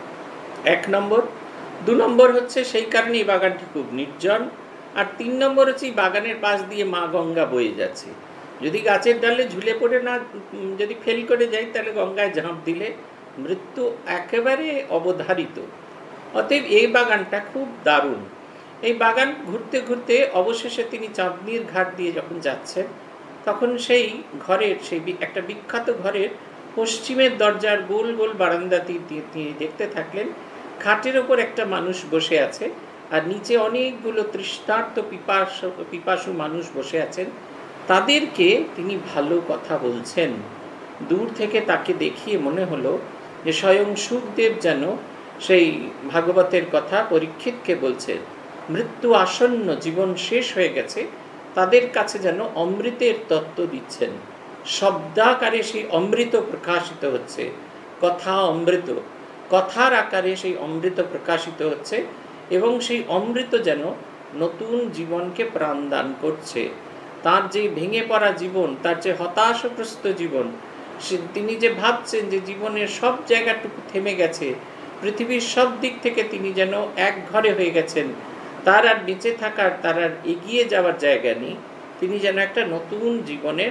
1 নম্বর। 2 নম্বর হচ্ছে সেই কারণে এই বাগানটি খুব নির্জন। আর 3 নম্বর হচ্ছে এই বাগানের পাশ দিয়ে মা গঙ্গা বয়ে যাচ্ছে। যদি গাছের ডালে ঝুলে পড়ে না, যদি ফেল করে যাই, তাহলে গঙ্গায় ঝাঁপ দিলে মৃত্যু একেবারে অবধারিত। অতএব এই বাগানটা খুব দারুণ। এই বাগান ঘুরতে ঘুরতে অবশেষে তিনি চাঁদনির ঘাট দিয়ে যখন যাচ্ছেন, তখন সেই ঘরের, সেই একটা বিখ্যাত ঘরের পশ্চিমের দরজার গোল গোল বারান্দা তিনি দেখতে থাকলেন, খাটের ওপর একটা মানুষ বসে আছে, আর নিচে অনেকগুলো তৃষ্ণার্ত পিপাসু মানুষ বসে আছেন। তাদেরকে তিনি ভালো কথা বলছেন। দূর থেকে তাকে দেখিয়ে মনে হলো যে স্বয়ং সুখদেব যেন সেই ভাগবতের কথা পরীক্ষিতকে বলছেন, মৃত্যু আসন্ন, জীবন শেষ হয়ে গেছে, তাদের কাছে যেন অমৃতের তত্ত্ব দিচ্ছেন। শব্দাকারে সেই অমৃত প্রকাশিত হচ্ছে, কথা অমৃত, কথার আকারে সেই অমৃত প্রকাশিত হচ্ছে, এবং সেই অমৃত যেন নতুন জীবনকে প্রাণদান করছে। তার যে ভেঙে পড়া জীবন, তার যে হতাশাগ্রস্ত জীবন, তিনি যে ভাবছেন যে জীবনের সব জায়গাটুকু থেমে গেছে, পৃথিবীর সব দিক থেকে তিনি যেন এক ঘরে হয়ে গেছেন, তার আর বেঁচে থাকার, তার আর এগিয়ে যাওয়ার জায়গা নেই, তিনি যেন একটা নতুন জীবনের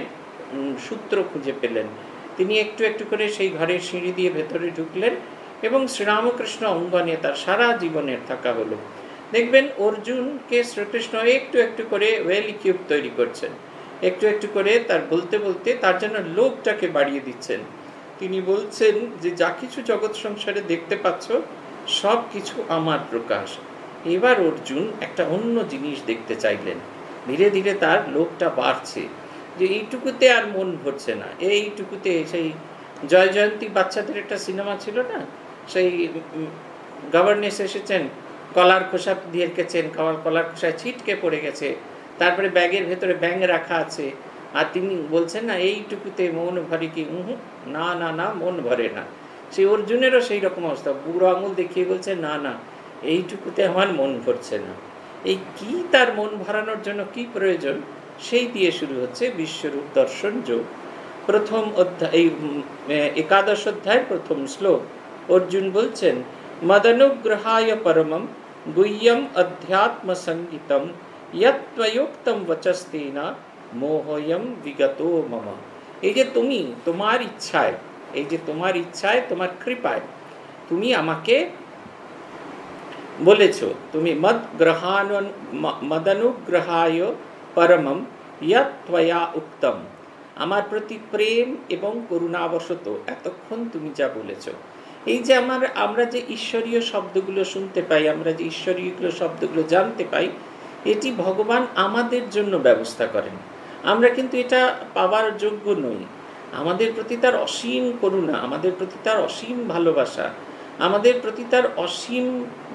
সূত্র খুঁজে পেলেন। তিনি একটু একটু করে সেই ঘরের সিঁড়ি দিয়ে ভেতরে ঢুকলেন এবং শ্রীরামকৃষ্ণ অঙ্গনে তার সারা জীবনের থাকা হলো। দেখবেন অর্জুনকে শ্রীকৃষ্ণ একটু একটু করে ওয়েল ইকুইপ তৈরি করছেন, একটু একটু করে তার বলতে বলতে তার জন্য লোভটাকে বাড়িয়ে দিচ্ছেন। তিনি বলছেন যে যা কিছু জগৎ সংসারে দেখতে পাচ্ছ সব কিছু আমার প্রকাশ। এবার অর্জুন একটা অন্য জিনিস দেখতে চাইলেন। ধীরে ধীরে তার লোভটা বাড়ছে, যে এইটুকুতে আর মন ভরছে না। এইটুকুতে সেই জয় জয়ন্তী বাচ্চাদের একটা সিনেমা ছিল না, সেই গভর্নেন্স এসেছেন, কলার খোসা দিয়ে রেখেছেন, কলার খোসায় ছিটকে পড়ে গেছে, তারপরে ব্যাগের ভেতরে ব্যাঙ রাখা আছে, আর তিনি বলছেন না এইটুকুতে মন ভরে কি? না না না, মন ভরে না। সেই অর্জুনেরও সেই রকম অবস্থা, বুড়ো আঙুল দেখিয়ে বলছে না না, এইটুকুতে আমার মন ভরছে না। এই কি তার মন ভরানোর জন্য কি প্রয়োজন, সেই দিয়ে শুরু হচ্ছে বিশ্বরূপ দর্শন যোগ। প্রথম অধ্যায়, এই একাদশ অধ্যায়ের প্রথম শ্লোক। অর্জুন বলছেন, মদনুগ্রহায় পরমম গুহ্যম অধ্যাত্ম সঙ্গীতম ইয়ত্বয়োক্তম বচস্তেনা মোহয়ম বিগতো মম। এই যে তুমি তোমার ইচ্ছায়, এই যে তোমার ইচ্ছায়, তোমার কৃপায় তুমি আমাকে বলেছ, তুমি মদনুগ্রহায় পরমম ইয়ত্বয়া উক্তম, আমার প্রতি প্রেম এবং করুণাবশত এতক্ষণ তুমি যা বলেছ। এই যে আমরা যে ঈশ্বরীয় শব্দগুলো শুনতে পাই, আমরা যে ঈশ্বরীয় শব্দগুলো জানতে পাই, এটি ভগবান আমাদের জন্য ব্যবস্থা করেন। আমরা কিন্তু এটা পাওয়ার যোগ্য নই। আমাদের প্রতি তার অসীম করুণা, আমাদের প্রতি তার অসীম ভালোবাসা, আমাদের প্রতি তার অসীম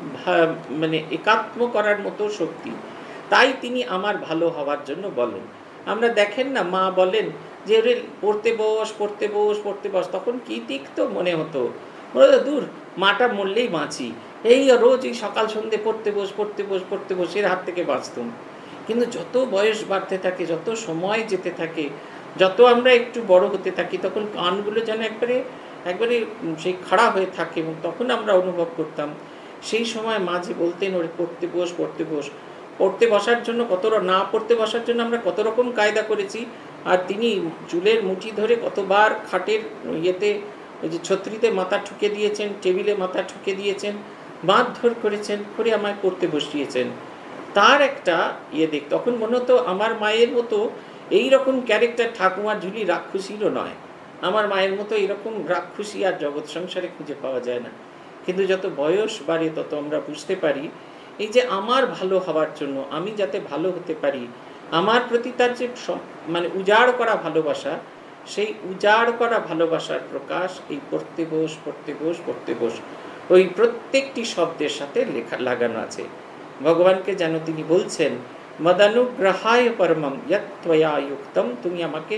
একাত্ম করার মতো শক্তি। তাই তিনি আমার ভালো হওয়ার জন্য বলেন। আমরা দেখেন না, মা বলেন যে ওরে পড়তে বস পড়তে বস পড়তে বস, তখন কি তিক্ত মনে হতো, দূর মাটা মরলেই বাঁচি, এই রোজ এই সকাল সন্ধ্যে পড়তে বস পড়তে বস পড়তে বস, এর হাত থেকে বাঁচতুম। কিন্তু যত বয়স বাড়তে থাকে, যত সময় যেতে থাকে, যত আমরা একটু বড় হতে থাকি, তখন কানগুলো যেন একবারে সেই খাড়া হয়ে থাকে। এবং তখন আমরা অনুভব করতাম সেই সময় মা যে বলতেন ওরে পড়তে বস পড়তে বস, পড়তে বসার জন্য না পড়তে বসার জন্য আমরা কত রকম কায়দা করেছি। আর তিনি চুলের মুঠি ধরে কতবার খাটের ইয়েতে, ওই যে ছত্রিতে মাথা ঠুকে দিয়েছেন, টেবিলে মাথা ঠুকে দিয়েছেন, মারধর করেছেন, করে আমায় পড়তে বসিয়েছেন। তার একটা দেখ, তখন মনে হতো আমার মায়ের মতো এইরকম ক্যারেক্টার ঠাকুমার ঝুলি রাক্ষসীরও নয়। আমার মায়ের মতো এরকম রাক্ষসী আর জগৎ সংসারে খুঁজে পাওয়া যায় না। কিন্তু যত বয়স বাড়ে তত আমরা বুঝতে পারি এই যে আমার ভালো হওয়ার জন্য, আমি যাতে ভালো হতে পারি, আমার প্রতি তার যে উজাড় করা ভালোবাসা, সেই উজাড় করা ভালোবাসার প্রকাশ এই পড়তে বস পড়তে বস পড়তে বস ওই প্রত্যেকটি শব্দের সাথে লাগানো আছে। ভগবানকে যেন তিনি বলছেন, মদানুগ্রহায় পরমম ইয়ত্বয়া যুক্তম, তুমি আমাকে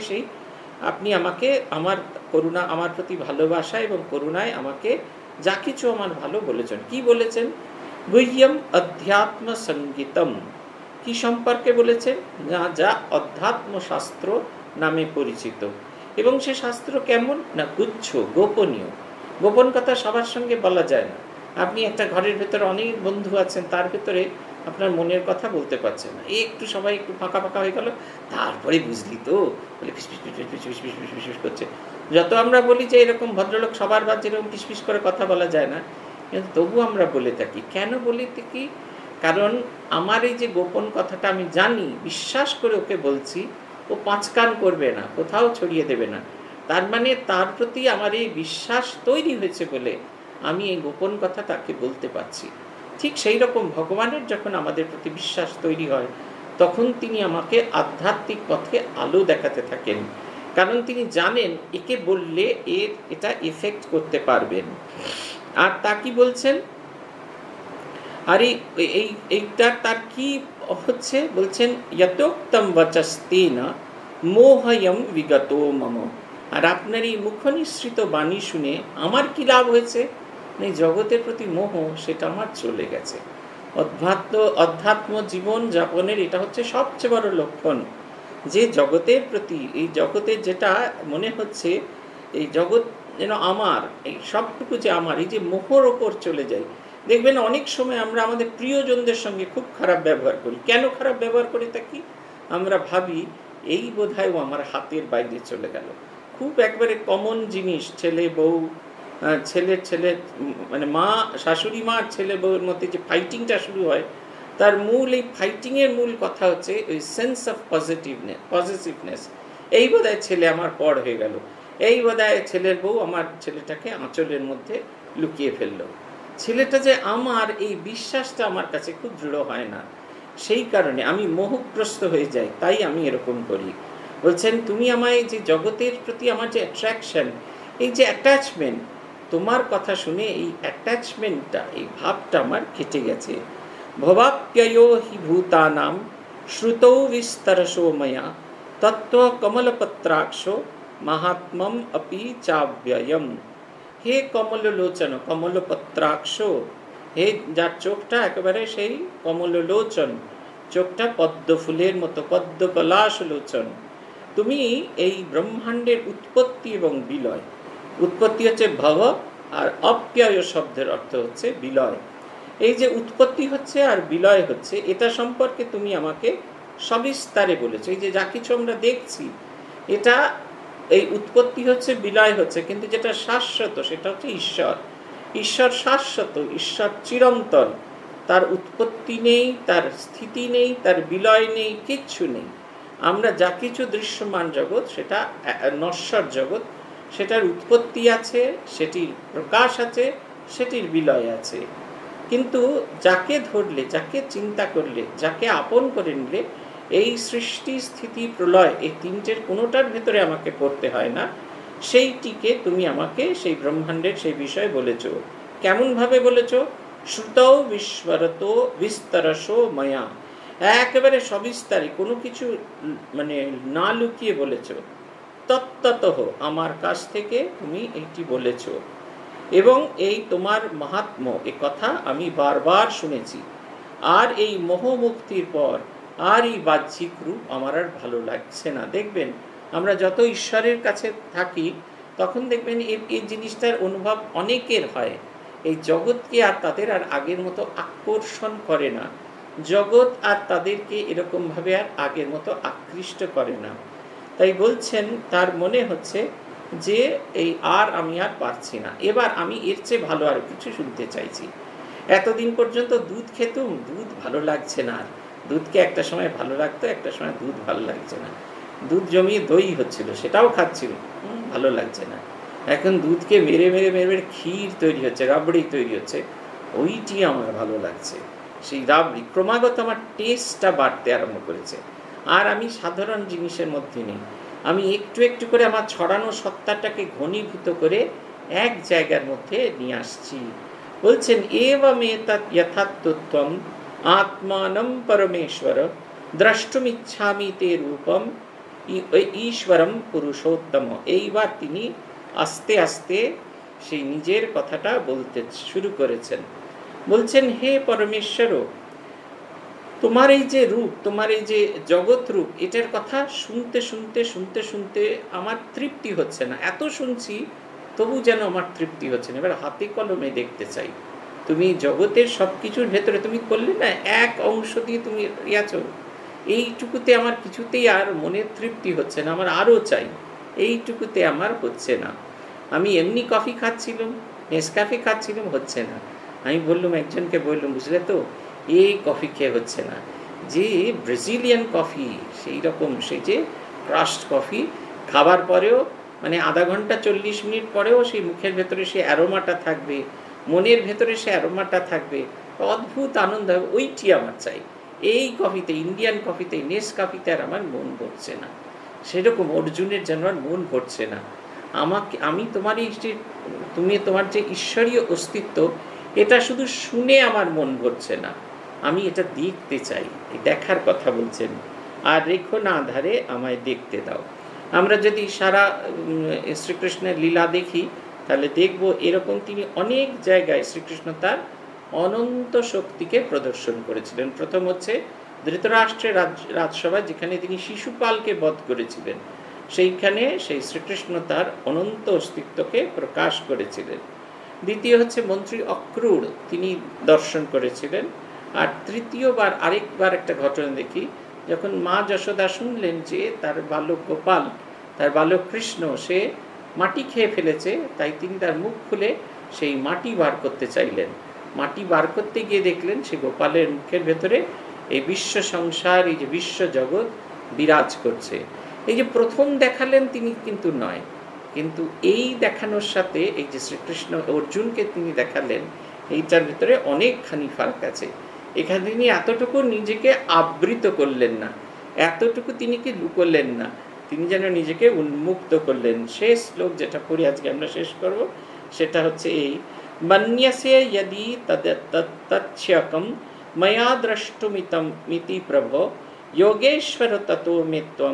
আপনি আমাকে আমার করুণা, আমার প্রতি ভালোবাসা এবং করুণায় আমাকে যা কিছু আমার ভালো বলেছেন। কি বলেছেন? গুহ্যম অধ্যাত্ম সঙ্গীতম, কি সম্পর্কে বলেছেন? যা অধ্যাত্ম শাস্ত্র নামে পরিচিত। এবং সে শাস্ত্র কেমন না? গুচ্ছ, গোপনীয়। গোপন কথা সবার সঙ্গে বলা যায় না। আপনি একটা ঘরের ভেতরে অনেক বন্ধু আছেন, তার ভেতরে আপনার মনের কথা বলতে পারছেন না, একটু সবাই একটু ফাঁকা ফাঁকা হয়ে গেল, তারপরে বুঝলি তো বলে ফিসফিস করছে। যত আমরা বলি যে এরকম ভদ্রলোক সবার বাদ যেরকম ফিসফিস করে কথা বলা যায় না, কিন্তু তবু আমরা বলে থাকি। কেন বলে থাকি? কারণ আমার এই যে গোপন কথাটা আমি জানি, বিশ্বাস করে ওকে বলছি, ও পাঁচকান করবে না, কোথাও ছড়িয়ে দেবে না। তার মানে তার প্রতি আমার এই বিশ্বাস তৈরি হয়েছে বলে আমি এই গোপন কথা তাকে বলতে পারছি। ঠিক সেই রকম ভগবানের যখন আমাদের প্রতি বিশ্বাস তৈরি হয়, তখন তিনি আমাকে আধ্যাত্মিক পথে আলো দেখাতে থাকেন। কারণ তিনি জানেন একে বললে এটা এফেক্ট করতে পারবেন। আর তা কি বলছেন? আর এইটা তার কি হচ্ছে? বলছেন, যতোক্তম বচস্তেনা মোহয়ম বিগতো মম। আর আপনার এই মুখনিসৃত বাণী শুনে আমার কি লাভ হয়েছে? জগতের প্রতি মোহ, সেটা আমার চলে গেছে। অধ্যাত্ম জীবন যাপনের এটা হচ্ছে সবচেয়ে বড় লক্ষণ, যে জগতের প্রতি, এই জগতের যেটা মনে হচ্ছে এই জগৎ যেন আমার, এই সবটুকু যে আমার, এই যে মোহর ওপর চলে যায়। দেখবেন অনেক সময় আমরা আমাদের প্রিয়জনদের সঙ্গে খুব খারাপ ব্যবহার করি। কেন খারাপ ব্যবহার করে থাকি? আমরা ভাবি এই বোধহয় ও আমার হাতের বাইরে চলে গেল। খুব একবারে কমন জিনিস, ছেলে বউ, ছেলে মানে মা, শাশুড়ি মা আর ছেলে বউয়ের মধ্যে যে ফাইটিংটা শুরু হয়, তার মূল এই ফাইটিংয়ের মূল কথা হচ্ছে ওই সেন্স অফ পজিটিভনেস। এই বোধহয় ছেলে আমার পর হয়ে গেল, এই বোধহয় ছেলের বউ আমার ছেলেটাকে আঁচলের মধ্যে লুকিয়ে ফেললো। ছেলেটা যে আমার, এই বিশ্বাসটা আমার কাছে খুব দৃঢ় হয় না, সেই কারণে আমি মোহগ্রস্ত হয়ে যাই, তাই আমি এরকম করি। বলছেন তুমি আমায় যে জগতের প্রতি আমার যে অ্যাট্রাকশন, এই যে অ্যাটাচমেন্ট, তোমার কথা শুনে এই অ্যাটাচমেন্টটা, এই ভাবটা আমার কেটে গেছে। ভবাপ্যয়ো হি ভূতানাম শ্রুতৌ বিস্তরশো ময়া তত্ত্ব কমলপত্রাক্ষ মাহাত্ম্যম অপি চাব্যয়ম। হে কমললোচন, কমলপত্রাক্ষ, হে যার চোখটা একেবারে সেই কমললোচন, চোখটা পদ্ম ফুলের মতো, পদ্ম পলাশ লোচন, তুমি এই ব্রহ্মাণ্ডের উৎপত্তি এবং বিলয়, উৎপত্তি হচ্ছে ভব, আর অপ্যয় শব্দের অর্থ হচ্ছে বিলয়। এই যে উৎপত্তি হচ্ছে আর বিলয় হচ্ছে, এটা সম্পর্কে তুমি আমাকে সবিস্তারে বলেছো। এই যে যা কিছু আমরা দেখছি, এটা এই উৎপত্তি হচ্ছে, বিলয় হচ্ছে, কিন্তু যেটা শাশ্বত সেটা হচ্ছে ঈশ্বর। ঈশ্বর শাশ্বত, ঈশ্বর চিরন্তন, তার উৎপত্তি নেই, তার স্থিতি নেই, তার বিলয় নেই, কিচ্ছু নেই। আমরা যা কিছু দৃশ্যমান জগৎ, সেটা নশ্বর জগৎ, সেটার উৎপত্তি আছে, সেটির প্রকাশ আছে, সেটির বিলয় আছে। কিন্তু যাকে ধরলে, যাকে চিন্তা করলে, যাকে আপন করে নিলে, এই সৃষ্টি স্থিতি প্রলয়, এই তিনটের কোনোটার ভেতরে আমাকে পড়তে হয় না, সেইটিকে তুমি আমাকে সেই ব্রহ্মাণ্ডের সেই বিষয়ে বলেছ। কেমনভাবে বলেছ? শ্রুতৌ বিস্মরত বিস্তরশো ময়া, একেবারে সবিস্তারে, কোনো কিছু মানে না লুকিয়ে বলেছ। তত্ত্বতঃ, আমার কাছ থেকে তুমি এইটি বলেছ, এবং এই তোমার মাহাত্ম্য, এ কথা আমি বারবার শুনেছি। আর এই মোহমুক্তির পর আর এই বাহ্যিক রূপ আমার আর ভালো লাগছে না। দেখবেন আমরা যত ঈশ্বরের কাছে থাকি, তখন দেখবেন এই জিনিসটার অনুভব অনেকের হয়। এই জগৎকে আর তাদের আর আগের মতো আকর্ষণ করে না, জগৎ আর তাদেরকে এরকমভাবে আর আগের মতো আকৃষ্ট করে না। তাই বলছেন তার মনে হচ্ছে যে এই আমি আর পারছি না, এবার আমি এর চেয়ে ভালো আর কিছু শুনতে চাইছি। এতদিন পর্যন্ত দুধ খেতুম, দুধ ভালো লাগছে না। দুধকে একটা সময় ভালো লাগতো, একটা সময় দুধ ভালো লাগছে না। দুধ জমিয়ে দই হচ্ছিল, সেটাও খাচ্ছিল, ভালো লাগছে না। এখন দুধকে মেরে মেরে মেরে মেরে ক্ষীর তৈরি হচ্ছে, রাবড়ি তৈরি হচ্ছে, ওইটি আমার ভালো লাগছে। সেই রাবড়ি ক্রমাগত আমার টেস্টটা বাড়তে আরম্ভ করেছে। আর আমি সাধারণ জিনিসের মধ্যে নেই, আমি একটু একটু করে আমার ছড়ানো সত্তাটাকে ঘনীভূত করে এক জায়গার মধ্যে নিয়ে আসছি। বলছেন এবমেতৎ যথার্থত্বম আত্মানম পরমেশ্বর দ্রষ্টুমিচ্ছামি তে রূপম ঈশ্বরম পুরুষোত্তম। এইবার তিনি আস্তে আস্তে সেই নিজের কথাটা বলতে শুরু করেছেন। বলছেন হে পরমেশ্বর, তোমার এই যে রূপ, তোমার এই যে জগৎ রূপ, এটার কথা শুনতে শুনতে শুনতে শুনতে আমার তৃপ্তি হচ্ছে না। এত শুনছি তবু যেন আমার তৃপ্তি হচ্ছে না। এবার হাতে কলমে দেখতে চাই। তুমি জগতের সব কিছুর ভেতরে তুমি করলে না, এক অংশ দিয়ে তুমি ইয়াছো, এইটুকুতে আমার কিছুতেই আর মনের তৃপ্তি হচ্ছে না, আমার আরও চাই, এইটুকুতে আমার হচ্ছে না। আমি এমনি কফি খাচ্ছিলাম, নেসক্যাফে খাচ্ছিলাম, হচ্ছে না। আমি বললাম, একজনকে বললাম, বুঝলে তো, এই কফি খেয়ে হচ্ছে না, যে ব্রাজিলিয়ান কফি, সেই রকম, সেই যে ক্রাস্ট কফি খাবার পরেও মানে আধা ঘন্টা 40 মিনিট পরেও সেই মুখের ভেতরে সে অ্যারোমাটা থাকবে, মনের ভেতরে সে অ্যারোমাটা থাকবে, অদ্ভুত আনন্দ হবে, ওইটি আমার চাই। এই কফিতে, ইন্ডিয়ান কফিতে, নেসক্যাফেতে আর আমার মন ভরছে না। সেরকম অর্জুনের যেন আর মন ভরছে না। আমি তোমার এই যে তুমি তোমার যে ঈশ্বরীয় অস্তিত্ব, এটা শুধু শুনে আমার মন ভরছে না, আমি এটা দেখতে চাই। দেখার কথা বলছেন। আর রেখো না আধারে, আমায় দেখতে দাও। আমরা যদি সারা শ্রীকৃষ্ণের লীলা দেখি, তাহলে দেখব এরকম তিনি অনেক জায়গায় শ্রীকৃষ্ণ তার অনন্ত শক্তিকে প্রদর্শন করেছিলেন। প্রথম হচ্ছে ধৃতরাষ্ট্রের রাজসভায়, যেখানে তিনি শিশুপালকে বধ করেছিলেন, সেইখানে সেই শ্রীকৃষ্ণ তার অনন্ত অস্তিত্বকে প্রকাশ করেছিলেন। দ্বিতীয় হচ্ছে মন্ত্রী অক্রূর, তিনি দর্শন করেছিলেন। আর তৃতীয়বার আরেকবার একটা ঘটনা দেখি, যখন মা যশোদা শুনলেন যে তার বালক গোপাল, তার বালক কৃষ্ণ সে মাটি খেয়ে ফেলেছে, তাই তিনি তার মুখ খুলে সেই মাটি বার করতে চাইলেন। মাটি বার করতে গিয়ে দেখলেন সে গোপালের মুখের ভেতরে এই বিশ্ব সংসার, এই যে বিশ্ব জগৎ বিরাজ করছে। এই যে প্রথম দেখালেন তিনি কিন্তু নয়, কিন্তু এই দেখানোর সাথে এই যে শ্রীকৃষ্ণ অর্জুনকে তিনি দেখালেন, এইটার ভিতরে অনেকখানি ফারাক আছে। এখানে তিনি এতটুকু নিজেকে আবৃত করলেন না, এতটুকু তিনি কি লুকোলেন না, তিনি যেন নিজেকে উন্মুক্ত করলেন। শেষ শ্লোক যেটা পড়ি আজকে আমরা শেষ করব, সেটা হচ্ছে এই মন্যসে यदि তচ্ছকম ময়া দ্রষ্টুমিতম মিতি প্রভো যোগেশ্বর ততো মে ত্বম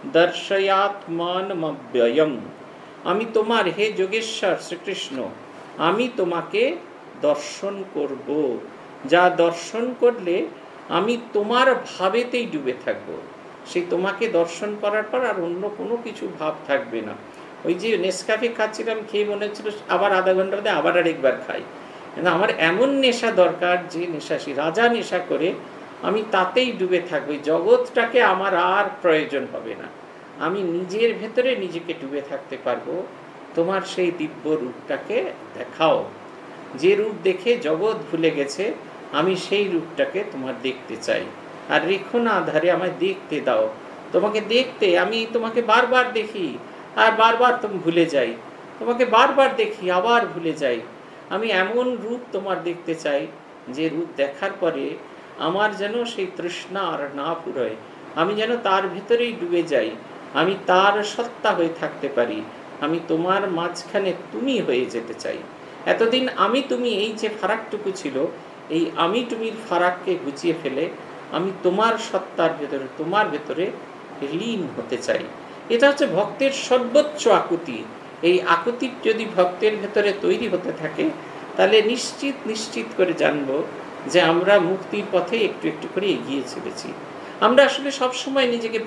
দর্শয়াত্মানমব্যয়ম। আমি তোমার, হে যোগেশ্বর শ্রীকৃষ্ণ, আমি তোমাকে দর্শন করব, যা দর্শন করলে আমি তোমার ভাবেতেই ডুবে থাকব। সেই তোমাকে দর্শন করার পর আর অন্য কোনো কিছু ভাব থাকবে না। ওই যে নেসকাফে খাচ্ছিলাম, খেয়ে মনে হচ্ছিল আবার আধা ঘন্টা বাদে আবার আরেকবার খাই। কিন্তু আমার এমন নেশা দরকার যে নেশাসী রাজা নেশা করে আমি তাতেই ডুবে থাকবো। জগৎটাকে আমার আর প্রয়োজন হবে না, আমি নিজের ভেতরে নিজেকে ডুবে থাকতে পারবো। তোমার সেই দিব্য রূপটাকে দেখাও, যে রূপ দেখে জগৎ ভুলে গেছে, আমি সেই রূপটাকে তোমার দেখতে চাই। আর রেখো না আধারে, আমায় দেখতে দাও। তোমাকে দেখতে, আমি তোমাকে বারবার দেখি আর বারবার তুমি ভুলে যাই, তোমাকে বারবার দেখি আবার ভুলে যাই। আমি এমন রূপ তোমার দেখতে চাই, যে রূপ দেখার পরে আমার যেন সেই তৃষ্ণা আর না ফুরোয়, আমি যেন তার ভিতরেই ডুবে যাই, আমি তার সত্তা হয়ে থাকতে পারি। আমি তোমার মাঝখানে তুমি হয়ে যেতে চাই। এতদিন আমি তুমি এই যে ফারাকটুকু ছিল, এই আমি তুমির ফারাককে গুছিয়ে ফেলে আমি তোমার সত্তার ভেতরে, তোমার ভেতরে লীন হতে চাই। এটা হচ্ছে ভক্তের সর্বোচ্চ আকুতি। এই আকুতি যদি ভক্তের ভেতরে তৈরি হতে থাকে, তাহলে নিশ্চিত করে জানবো যে আমরা মুক্তির পথে একটু একটু করে এগিয়ে চলেছি। আমরা আসলে সবসময় নিজেকে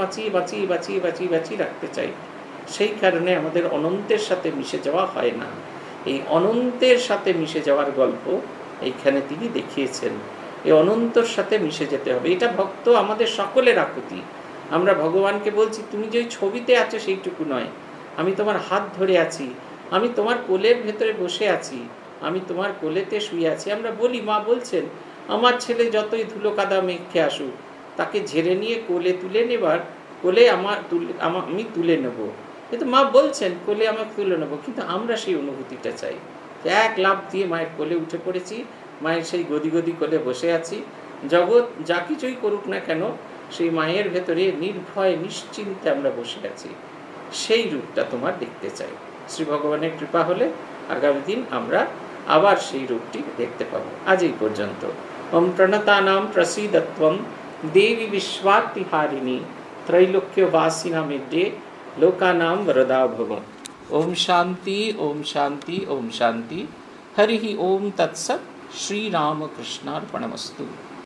বাঁচিয়ে রাখতে চাই। সেই কারণে আমাদের অনন্তের সাথে মিশে যাওয়া হয় না। এই অনন্তের সাথে মিশে যাওয়ার গল্প এইখানে তিনি দেখিয়েছেন। এই অনন্তর সাথে মিশে যেতে হবে, এটা ভক্ত আমাদের সকলের আকুতি। আমরা ভগবানকে বলছি, তুমি যে ছবিতে আছো সেইটুকু নয়, আমি তোমার হাত ধরে আছি, আমি তোমার কোলের ভেতরে বসে আছি, আমি তোমার কোলেতে শুয়ে আছি। আমরা বলি, মা বলছেন আমার ছেলে যতই ধুলো কাদা মেখে আসুক, তাকে ঝেড়ে নিয়ে কোলে তুলে নেবার, কোলে আমি তুলে নেব। কিন্তু মা বলছেন কোলে আমাকে তুলে নেবো, কিন্তু আমরা সেই অনুভূতিটা চাই। এক লাফ দিয়ে মায়ের কোলে উঠে পড়েছি, মায়ের সেই গদি কোলে বসে আছি। জগৎ যা কিছুই করুক না কেন, সেই মায়ের ভেতরে নির্ভয় নিশ্চিন্তে আমরা বসে আছি। সেই রূপটা তোমার দেখতে চাই। শ্রী ভগবানের কৃপা হলে আগামী দিন আমরা আবার সেই রূপটি দেখতে পাবো। আজ এই পর্যন্ত। ওম প্রণতানাম প্রসীদত্বম দেবী বিশ্বাতিহারিণী त्रैलोक्य वासिना मिड्डे लोकानां वरदा भव। ओम शांति ओम शांति ओम शांति। हरि ओम तत्सत्। श्री राम कृष्णार्पणमस्तु।